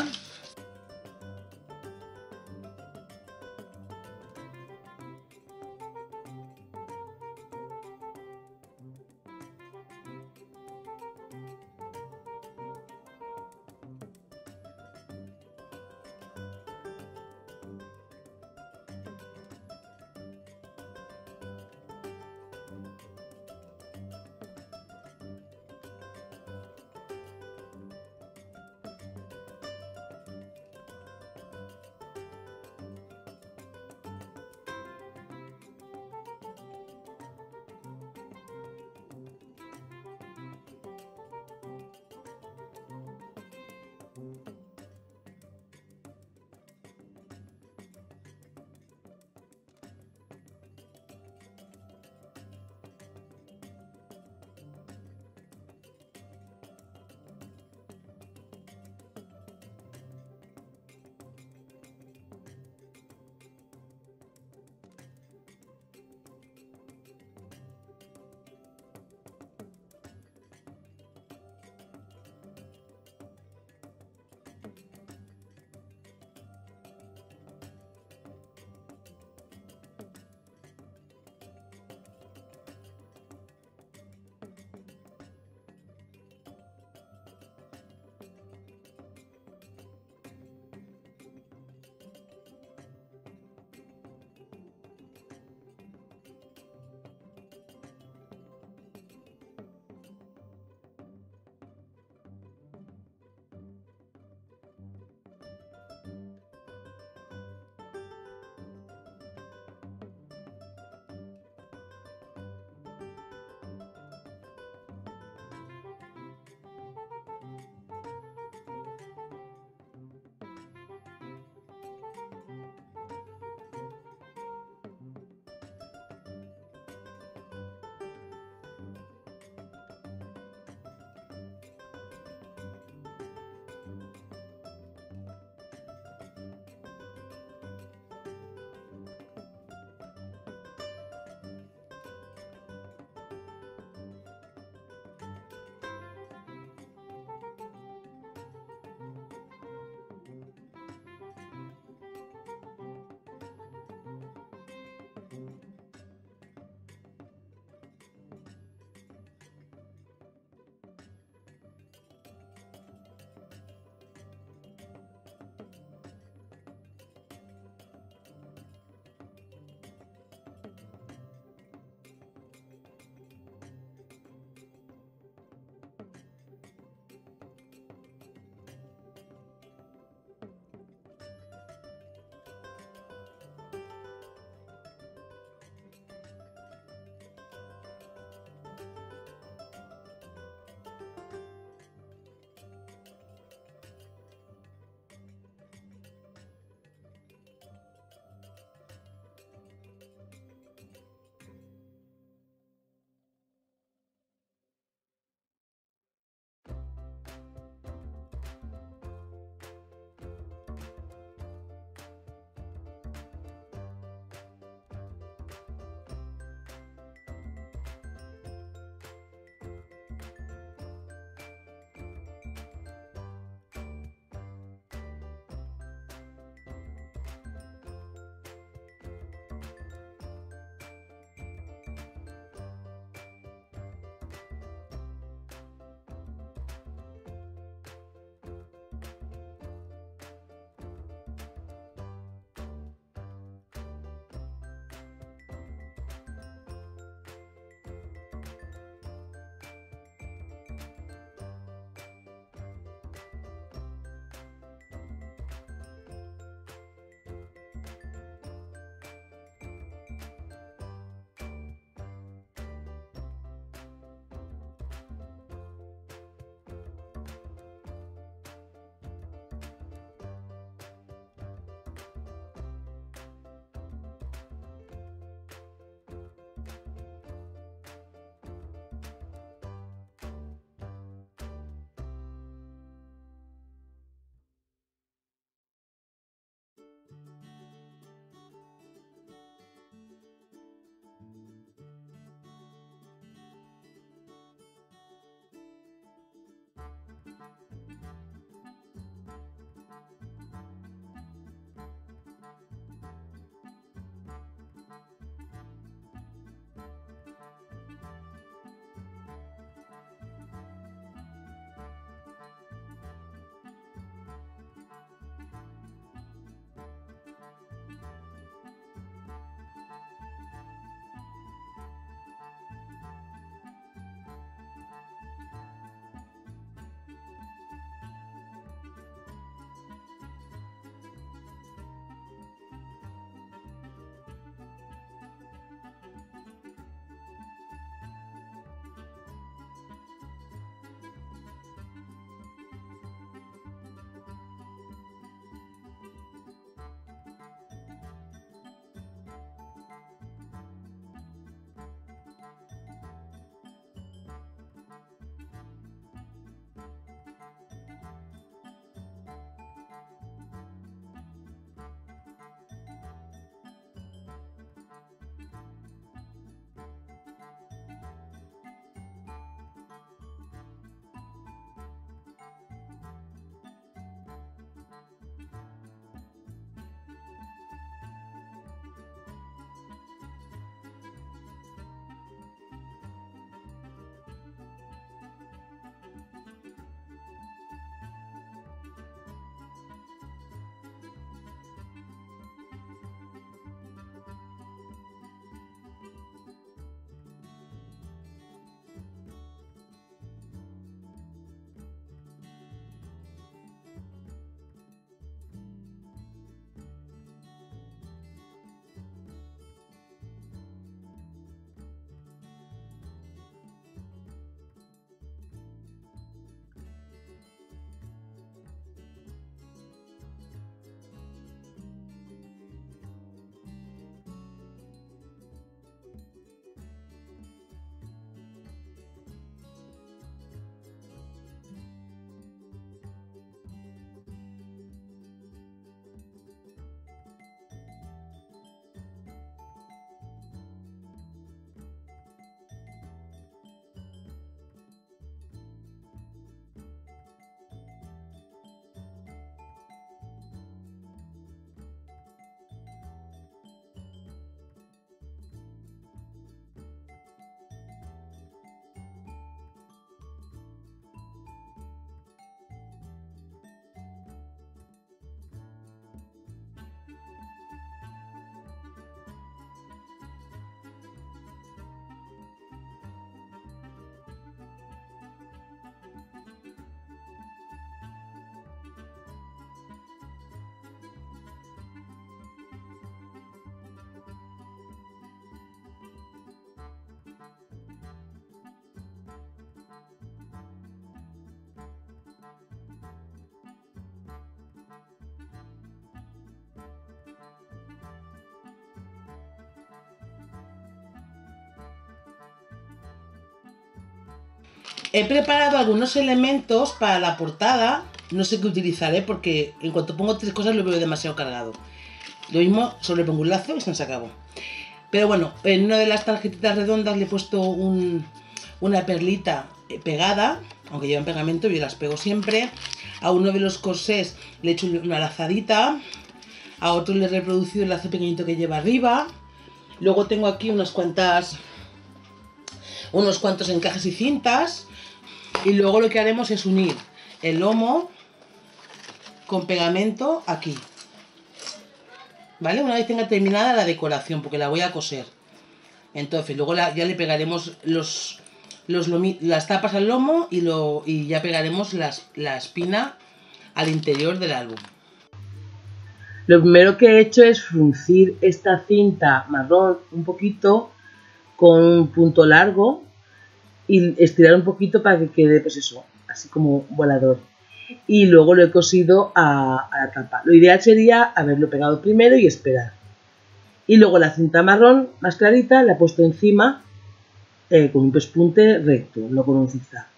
he preparado algunos elementos para la portada. No sé qué utilizaré porque en cuanto pongo tres cosas lo veo demasiado cargado. Lo mismo, solo le pongo un lazo y se nos acabó. Pero bueno, en una de las tarjetitas redondas le he puesto un, una perlita pegada, aunque llevan pegamento, yo las pego siempre. A uno de los corsés le he hecho una lazadita. A otro le he reproducido el lazo pequeñito que lleva arriba. Luego tengo aquí unas cuantas, unos cuantos encajes y cintas. Y luego lo que haremos es unir el lomo con pegamento aquí. ¿Vale? Una vez tenga terminada la decoración, porque la voy a coser. Entonces, luego la, ya le pegaremos los, los lomi, las tapas al lomo y, lo, y ya pegaremos las, la espina al interior del álbum. Lo primero que he hecho es fruncir esta cinta marrón un poquito con un punto largo y estirar un poquito para que quede, pues eso, así como volador. Y luego lo he cosido a, a la tapa. Lo ideal sería haberlo pegado primero y esperar. Y luego la cinta marrón más clarita la he puesto encima eh, con un pespunte recto, no con un zigzag.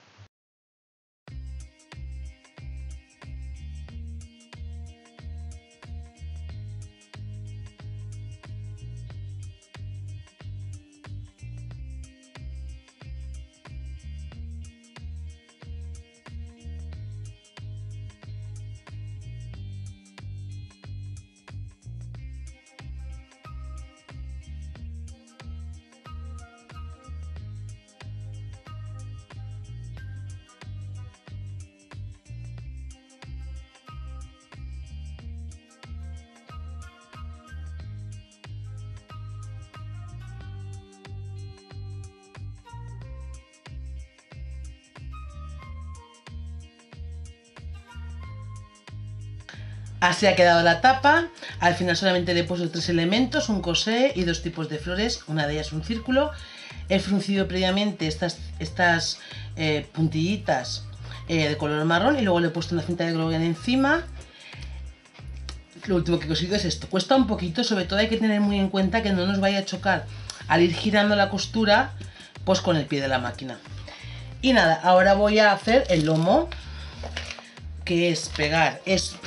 Así ha quedado la tapa. Al final solamente le he puesto tres elementos, un corsé y dos tipos de flores, una de ellas un círculo. He fruncido previamente estas, estas eh, puntillitas eh, de color marrón y luego le he puesto una cinta de grosgrain encima. Lo último que he cosido es esto. Cuesta un poquito, sobre todo hay que tener muy en cuenta que no nos vaya a chocar al ir girando la costura pues con el pie de la máquina. Y nada, ahora voy a hacer el lomo, que es pegar esto.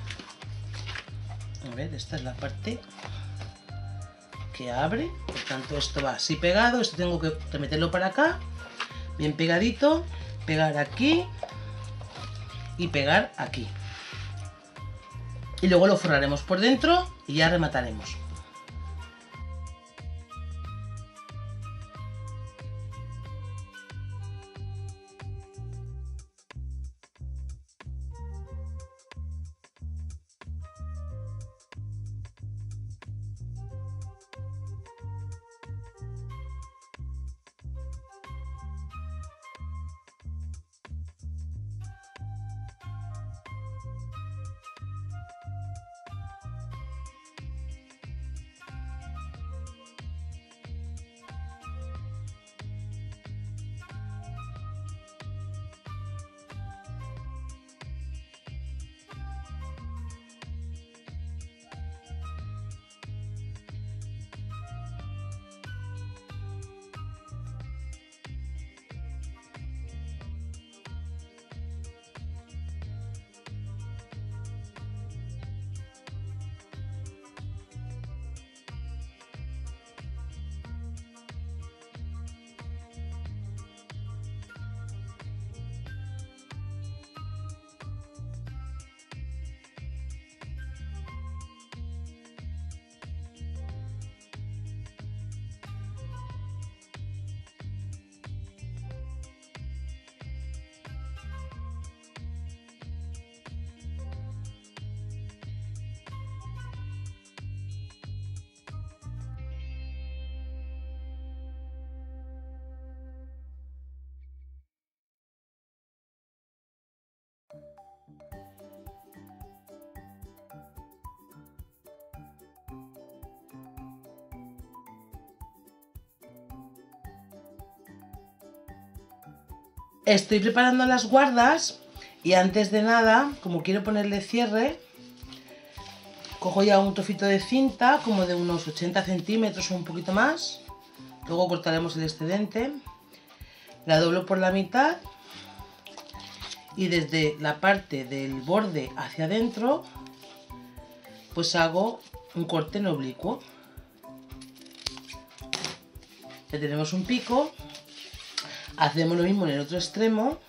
A ver, esta es la parte que abre, por tanto esto va así pegado, esto tengo que meterlo para acá, bien pegadito, pegar aquí y pegar aquí. Y luego lo forraremos por dentro y ya remataremos. Estoy preparando las guardas y antes de nada, como quiero ponerle cierre, cojo ya un trocito de cinta como de unos ochenta centímetros o un poquito más. Luego cortaremos el excedente. La doblo por la mitad y desde la parte del borde hacia adentro pues hago un corte en oblicuo. Ya tenemos un pico, hacemos lo mismo en el otro extremo.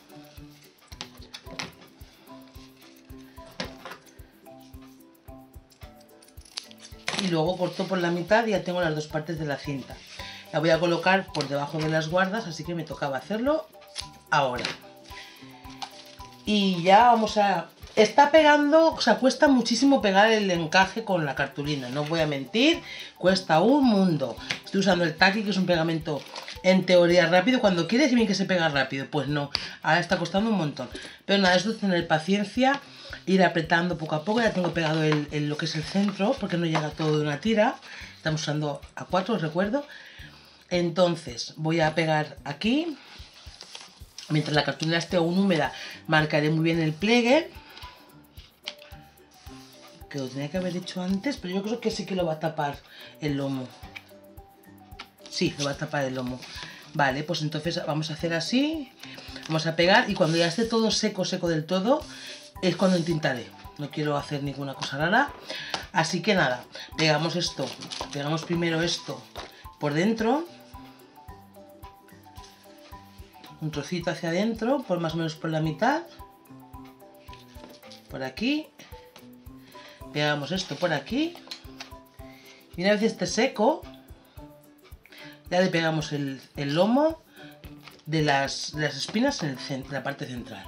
Y luego corto por la mitad y ya tengo las dos partes de la cinta. La voy a colocar por debajo de las guardas, así que me tocaba hacerlo ahora. Y ya vamos a... Está pegando, o sea, cuesta muchísimo pegar el encaje con la cartulina, no os voy a mentir, cuesta un mundo. Estoy usando el Tacky, que es un pegamento en teoría rápido. Cuando quieres bien que se pega rápido, pues no, ahora está costando un montón. Pero nada, eso es tener paciencia, ir apretando poco a poco. Ya tengo pegado el, el, lo que es el centro, porque no llega todo de una tira. Estamos usando A cuatro, os recuerdo. Entonces voy a pegar aquí. Mientras la cartulina esté aún húmeda, marcaré muy bien el pliegue, que lo tenía que haber hecho antes, pero yo creo que sí que lo va a tapar el lomo. Sí, lo va a tapar el lomo. Vale, pues entonces vamos a hacer así, vamos a pegar y cuando ya esté todo seco, seco del todo, es cuando entintaré. No quiero hacer ninguna cosa rara. Así que nada, pegamos esto, pegamos primero esto por dentro, un trocito hacia adentro, por más o menos por la mitad, por aquí. Pegamos esto por aquí y una vez esté seco ya le pegamos el, el lomo de las, de las espinas en, el centro, en la parte central.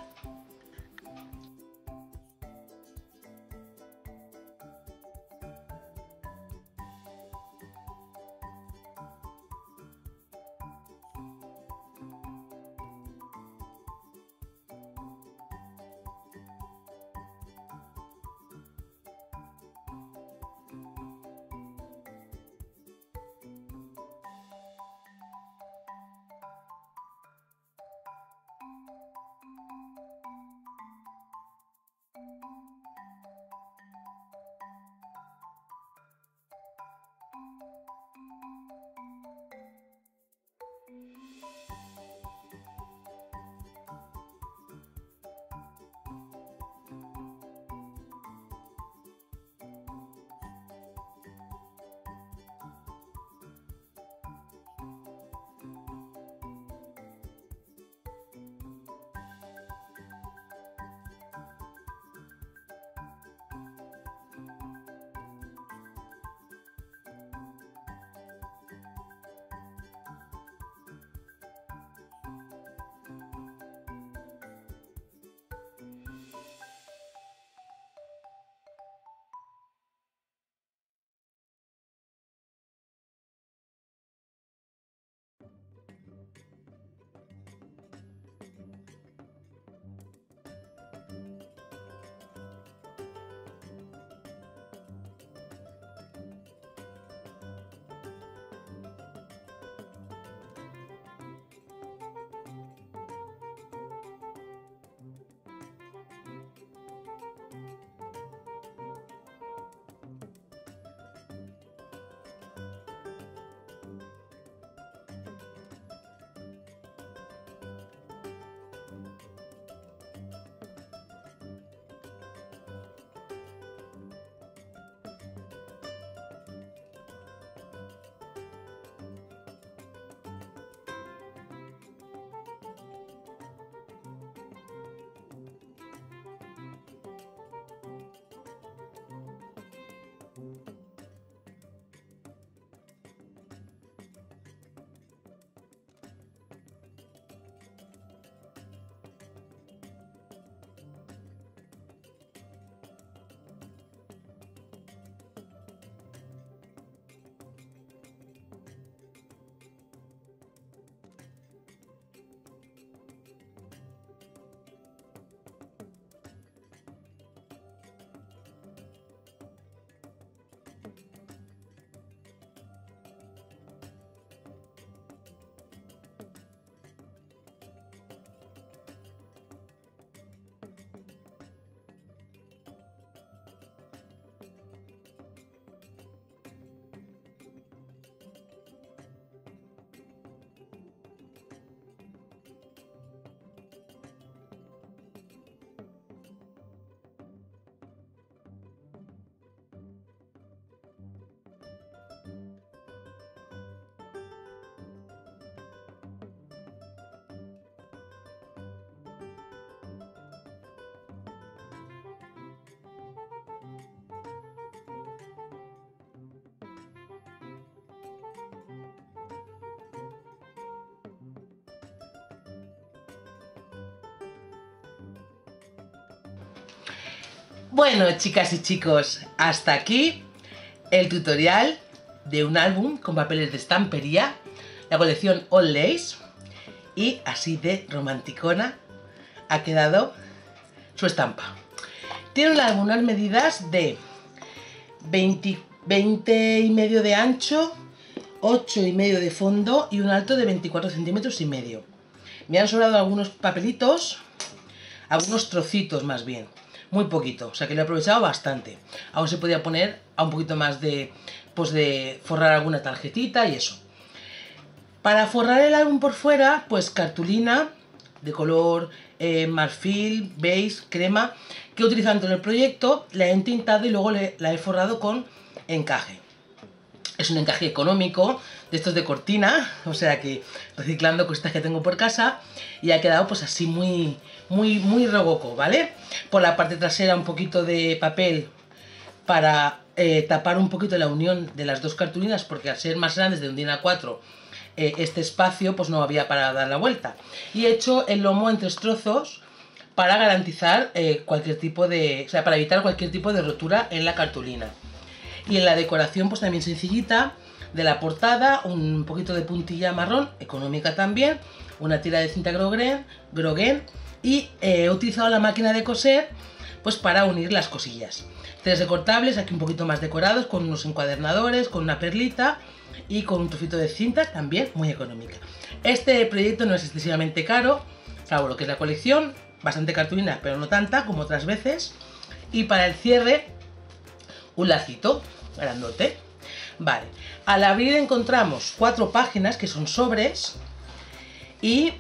Bueno, chicas y chicos, hasta aquí el tutorial de un álbum con papeles de estampería, la colección All Lace, y así de romanticona ha quedado su estampa. Tiene un álbum unas medidas de veinte, veinte y medio de ancho, ocho y medio de fondo y un alto de veinticuatro centímetros y medio. Me han sobrado algunos papelitos, algunos trocitos más bien, muy poquito, o sea que lo he aprovechado bastante. Aún se podía poner a un poquito más de, pues de forrar alguna tarjetita y eso. Para forrar el álbum por fuera, pues cartulina de color eh, marfil, beige, crema, que he utilizado en todo el proyecto, la he entintado y luego le, la he forrado con encaje. Es un encaje económico, de estos de cortina, o sea que reciclando cositas que tengo por casa, y ha quedado pues así muy, muy, muy rogoco, ¿vale? Por la parte trasera un poquito de papel para eh, tapar un poquito la unión de las dos cartulinas, porque al ser más grandes de un DIN A cuatro, eh, este espacio pues no había para dar la vuelta. Y he hecho el lomo en tres trozos para garantizar eh, cualquier tipo de, o sea, para evitar cualquier tipo de rotura en la cartulina. Y en la decoración pues también sencillita, de la portada, un poquito de puntilla marrón, económica también, una tira de cinta Groguen, Groguen y eh, he utilizado la máquina de coser pues para unir las cosillas. Tres recortables, aquí un poquito más decorados, con unos encuadernadores, con una perlita y con un trocito de cinta también muy económica. Este proyecto no es excesivamente caro, salvo lo que es la colección, bastante cartulina pero no tanta como otras veces. Y para el cierre, un lacito grandote. Vale, al abrir encontramos cuatro páginas que son sobres y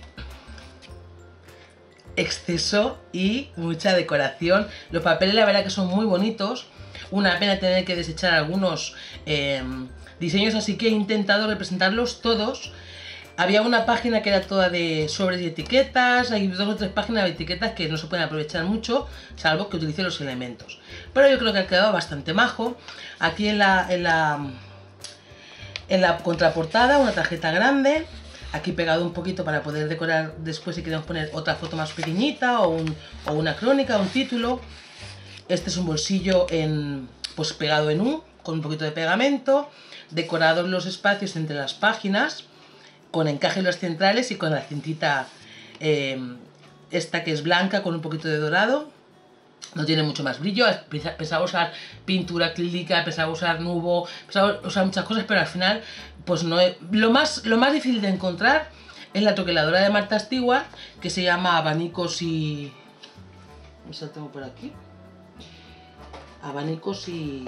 exceso y mucha decoración. Los papeles la verdad que son muy bonitos, una pena tener que desechar algunos eh, diseños, así que he intentado representarlos todos. Había una página que era toda de sobres y etiquetas, hay dos o tres páginas de etiquetas que no se pueden aprovechar mucho, salvo que utilice los elementos. Pero yo creo que ha quedado bastante majo. Aquí en la, en la, en la contraportada una tarjeta grande, aquí pegado un poquito para poder decorar después si queremos poner otra foto más pequeñita o, un, o una crónica, un título. Este es un bolsillo en, pues pegado en U, con un poquito de pegamento, decorados los espacios entre las páginas, con encaje en los centrales y con la cintita eh, esta que es blanca con un poquito de dorado. No tiene mucho más brillo, pensaba usar pintura acrílica, pensaba usar nubo, pensaba usar muchas cosas, pero al final pues no he... lo más, lo más difícil de encontrar es la troqueladora de Marta Stewart, que se llama Abanicos y... ¿Esa la tengo por aquí? Abanicos y...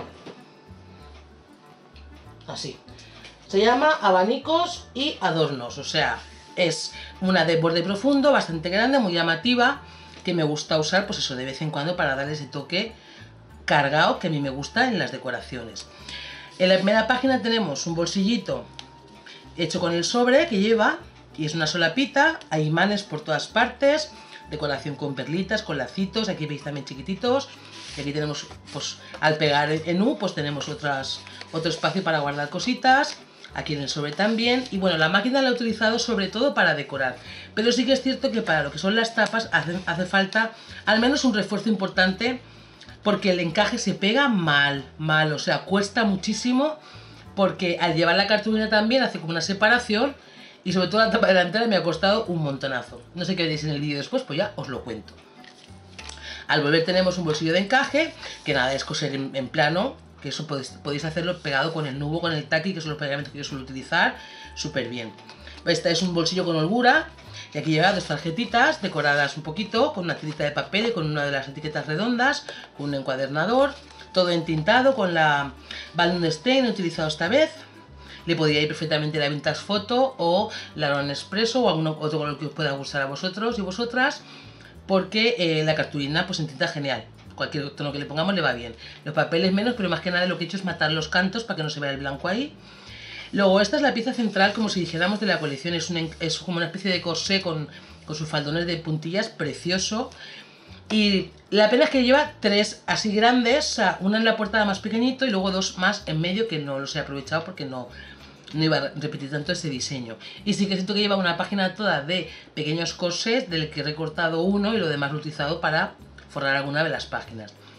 así. Se llama Abanicos y Adornos, o sea, es una de borde profundo, bastante grande, muy llamativa, que me gusta usar, pues eso, de vez en cuando para darle ese toque cargado que a mí me gusta en las decoraciones. En la primera página tenemos un bolsillito hecho con el sobre que lleva, y es una solapita, hay imanes por todas partes, decoración con perlitas, con lacitos, aquí veis también chiquititos, y aquí tenemos, pues al pegar en U, pues tenemos otras, otro espacio para guardar cositas. Aquí en el sobre también, y bueno, la máquina la he utilizado sobre todo para decorar, pero sí que es cierto que para lo que son las tapas hace, hace falta al menos un refuerzo importante, porque el encaje se pega mal, mal, o sea, cuesta muchísimo, porque al llevar la cartulina también hace como una separación, y sobre todo la tapa delantera me ha costado un montonazo. No sé qué veréis en el vídeo después, pues ya os lo cuento. Al volver tenemos un bolsillo de encaje, que nada, es coser en, en plano, que eso podéis, podéis hacerlo pegado con el nubo, con el taqui, que son los pegamentos que yo suelo utilizar, súper bien. Este es un bolsillo con holgura, y aquí lleva dos tarjetitas decoradas un poquito, con una tirita de papel y con una de las etiquetas redondas, con un encuadernador, todo entintado con la Balloon Stain, he utilizado esta vez. Le podría ir perfectamente la Vintage Photo o la Ron Espresso o algún otro color que os pueda gustar a vosotros y vosotras, porque eh, la cartulina pues entinta genial. Cualquier tono que le pongamos le va bien. Los papeles menos, pero más que nada lo que he hecho es matar los cantos para que no se vea el blanco ahí. Luego esta es la pieza central, como si dijéramos, de la colección. Es, un, es como una especie de corsé con, con sus faldones de puntillas, precioso. Y la pena es que lleva tres así grandes, o sea, una en la portada más pequeñito y luego dos más en medio, que no los he aprovechado porque no, no iba a repetir tanto ese diseño. Y sí que siento que lleva una página toda de pequeños corsés, del que he recortado uno y lo demás lo he utilizado para forrar alguna de las páginas.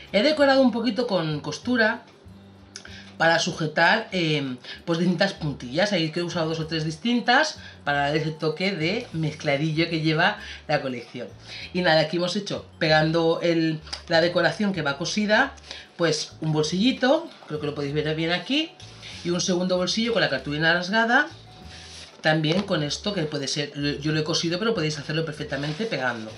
He decorado un poquito con costura para sujetar eh, pues distintas puntillas. Ahí que he usado dos o tres distintas para dar ese toque de mezcladillo que lleva la colección. Y nada, aquí hemos hecho, pegando el, la decoración que va cosida, pues un bolsillito, creo que lo podéis ver bien aquí, y un segundo bolsillo con la cartulina rasgada, también con esto que puede ser, yo lo he cosido pero podéis hacerlo perfectamente pegando.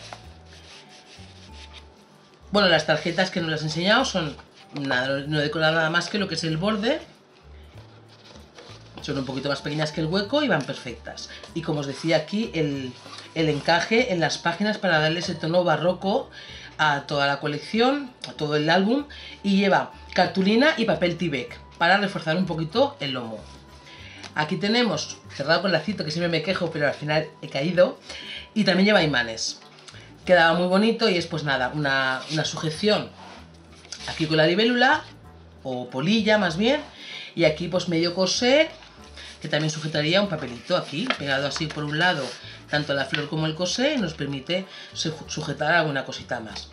Bueno, las tarjetas que nos las he enseñado son nada, no he decorado nada más que lo que es el borde. Son un poquito más pequeñas que el hueco y van perfectas. Y como os decía aquí, el, el encaje en las páginas para darle ese tono barroco a toda la colección, a todo el álbum. Y lleva cartulina y papel Tyvek para reforzar un poquito el lomo. Aquí tenemos, cerrado con lacito, que siempre me quejo, pero al final he caído. Y también lleva imanes. Quedaba muy bonito y es pues nada, una, una sujeción aquí con la libélula, o polilla más bien, y aquí pues medio corsé, que también sujetaría un papelito aquí, pegado así por un lado, tanto la flor como el corsé, nos permite sujetar alguna cosita más.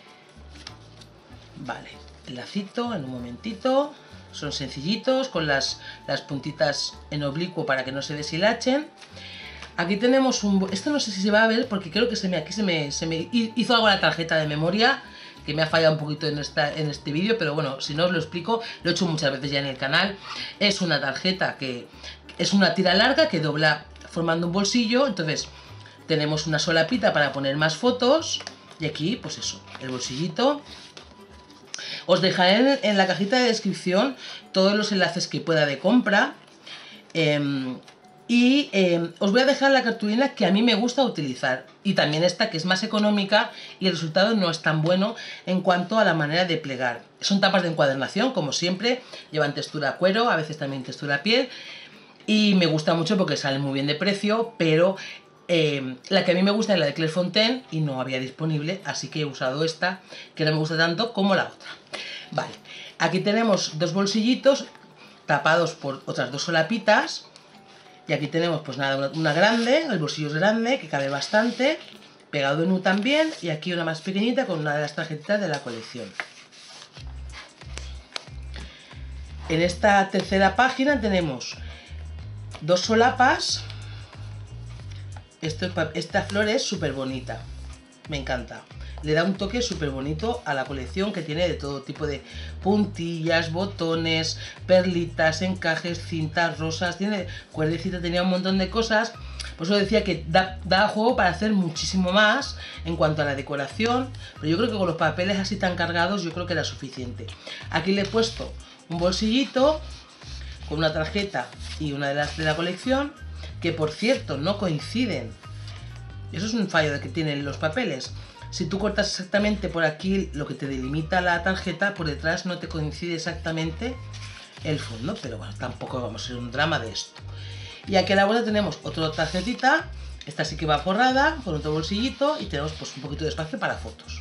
Vale, el lacito en un momentito, son sencillitos, con las, las puntitas en oblicuo para que no se deshilachen. Aquí tenemos un... Esto no sé si se va a ver porque creo que se me, aquí se me, se me hizo algo la tarjeta de memoria, que me ha fallado un poquito en, esta, en este vídeo, pero bueno, si no os lo explico, lo he hecho muchas veces ya en el canal. Es una tarjeta que es una tira larga que dobla formando un bolsillo, entonces tenemos una solapita para poner más fotos, y aquí, pues eso, el bolsillito. Os dejaré en, en la cajita de descripción todos los enlaces que pueda de compra. Eh, Y eh, os voy a dejar la cartulina que a mí me gusta utilizar, y también esta que es más económica y el resultado no es tan bueno en cuanto a la manera de plegar. Son tapas de encuadernación, como siempre, llevan textura cuero, a veces también textura piel, y me gusta mucho porque salen muy bien de precio, pero eh, la que a mí me gusta es la de Clairefontaine y no había disponible, así que he usado esta, que no me gusta tanto como la otra. Vale, aquí tenemos dos bolsillitos tapados por otras dos solapitas. Y aquí tenemos pues nada, una, una grande, el bolsillo es grande, que cabe bastante, pegado en U también, y aquí una más pequeñita con una de las tarjetitas de la colección. En esta tercera página tenemos dos solapas. Esto, esta flor es súper bonita, me encanta. Le da un toque súper bonito a la colección, que tiene de todo tipo de puntillas, botones, perlitas, encajes, cintas, rosas, tiene cuerdecita, tenía un montón de cosas. Por eso decía que da, da juego para hacer muchísimo más en cuanto a la decoración, pero yo creo que con los papeles así tan cargados yo creo que era suficiente. Aquí le he puesto un bolsillito con una tarjeta y una de las de la colección, que por cierto no coinciden. Eso es un fallo de que tienen los papeles. Si tú cortas exactamente por aquí lo que te delimita la tarjeta, por detrás no te coincide exactamente el fondo, pero bueno, tampoco vamos a ser un drama de esto. Y aquí a la vuelta tenemos otra tarjetita, esta sí que va forrada, con otro bolsillito, y tenemos pues un poquito de espacio para fotos.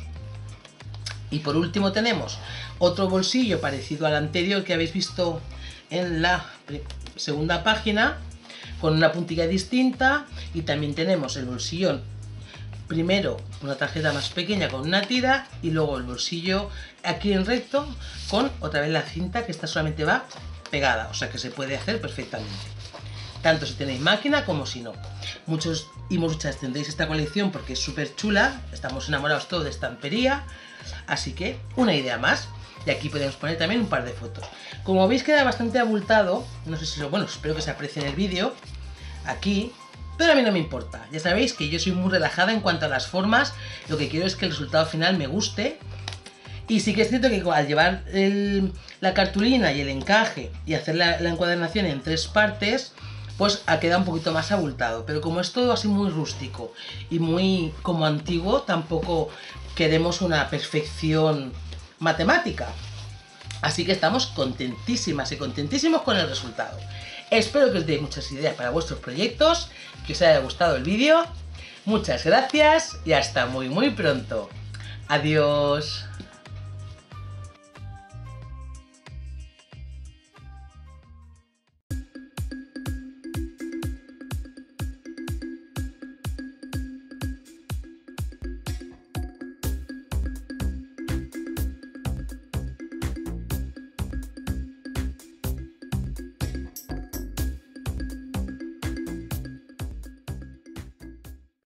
Y por último tenemos otro bolsillo parecido al anterior que habéis visto en la segunda página, con una puntilla distinta, y también tenemos el bolsillo. Primero una tarjeta más pequeña con una tira, y luego el bolsillo aquí en recto con otra vez la cinta, que esta solamente va pegada, o sea que se puede hacer perfectamente, tanto si tenéis máquina como si no. Muchos y muchas tendréis esta colección porque es súper chula, estamos enamorados todos de estampería, así que una idea más. Y aquí podemos poner también un par de fotos. Como veis queda bastante abultado, no sé si lo, bueno, espero que se aprecie en el vídeo, aquí. Pero a mí no me importa, ya sabéis que yo soy muy relajada en cuanto a las formas, lo que quiero es que el resultado final me guste. Y sí que es cierto que al llevar el, la cartulina y el encaje y hacer la, la encuadernación en tres partes, pues ha quedado un poquito más abultado. Pero como es todo así muy rústico y muy como antiguo, tampoco queremos una perfección matemática. Así que estamos contentísimas y contentísimos con el resultado. Espero que os dé muchas ideas para vuestros proyectos, que os haya gustado el vídeo. Muchas gracias y hasta muy muy pronto. Adiós.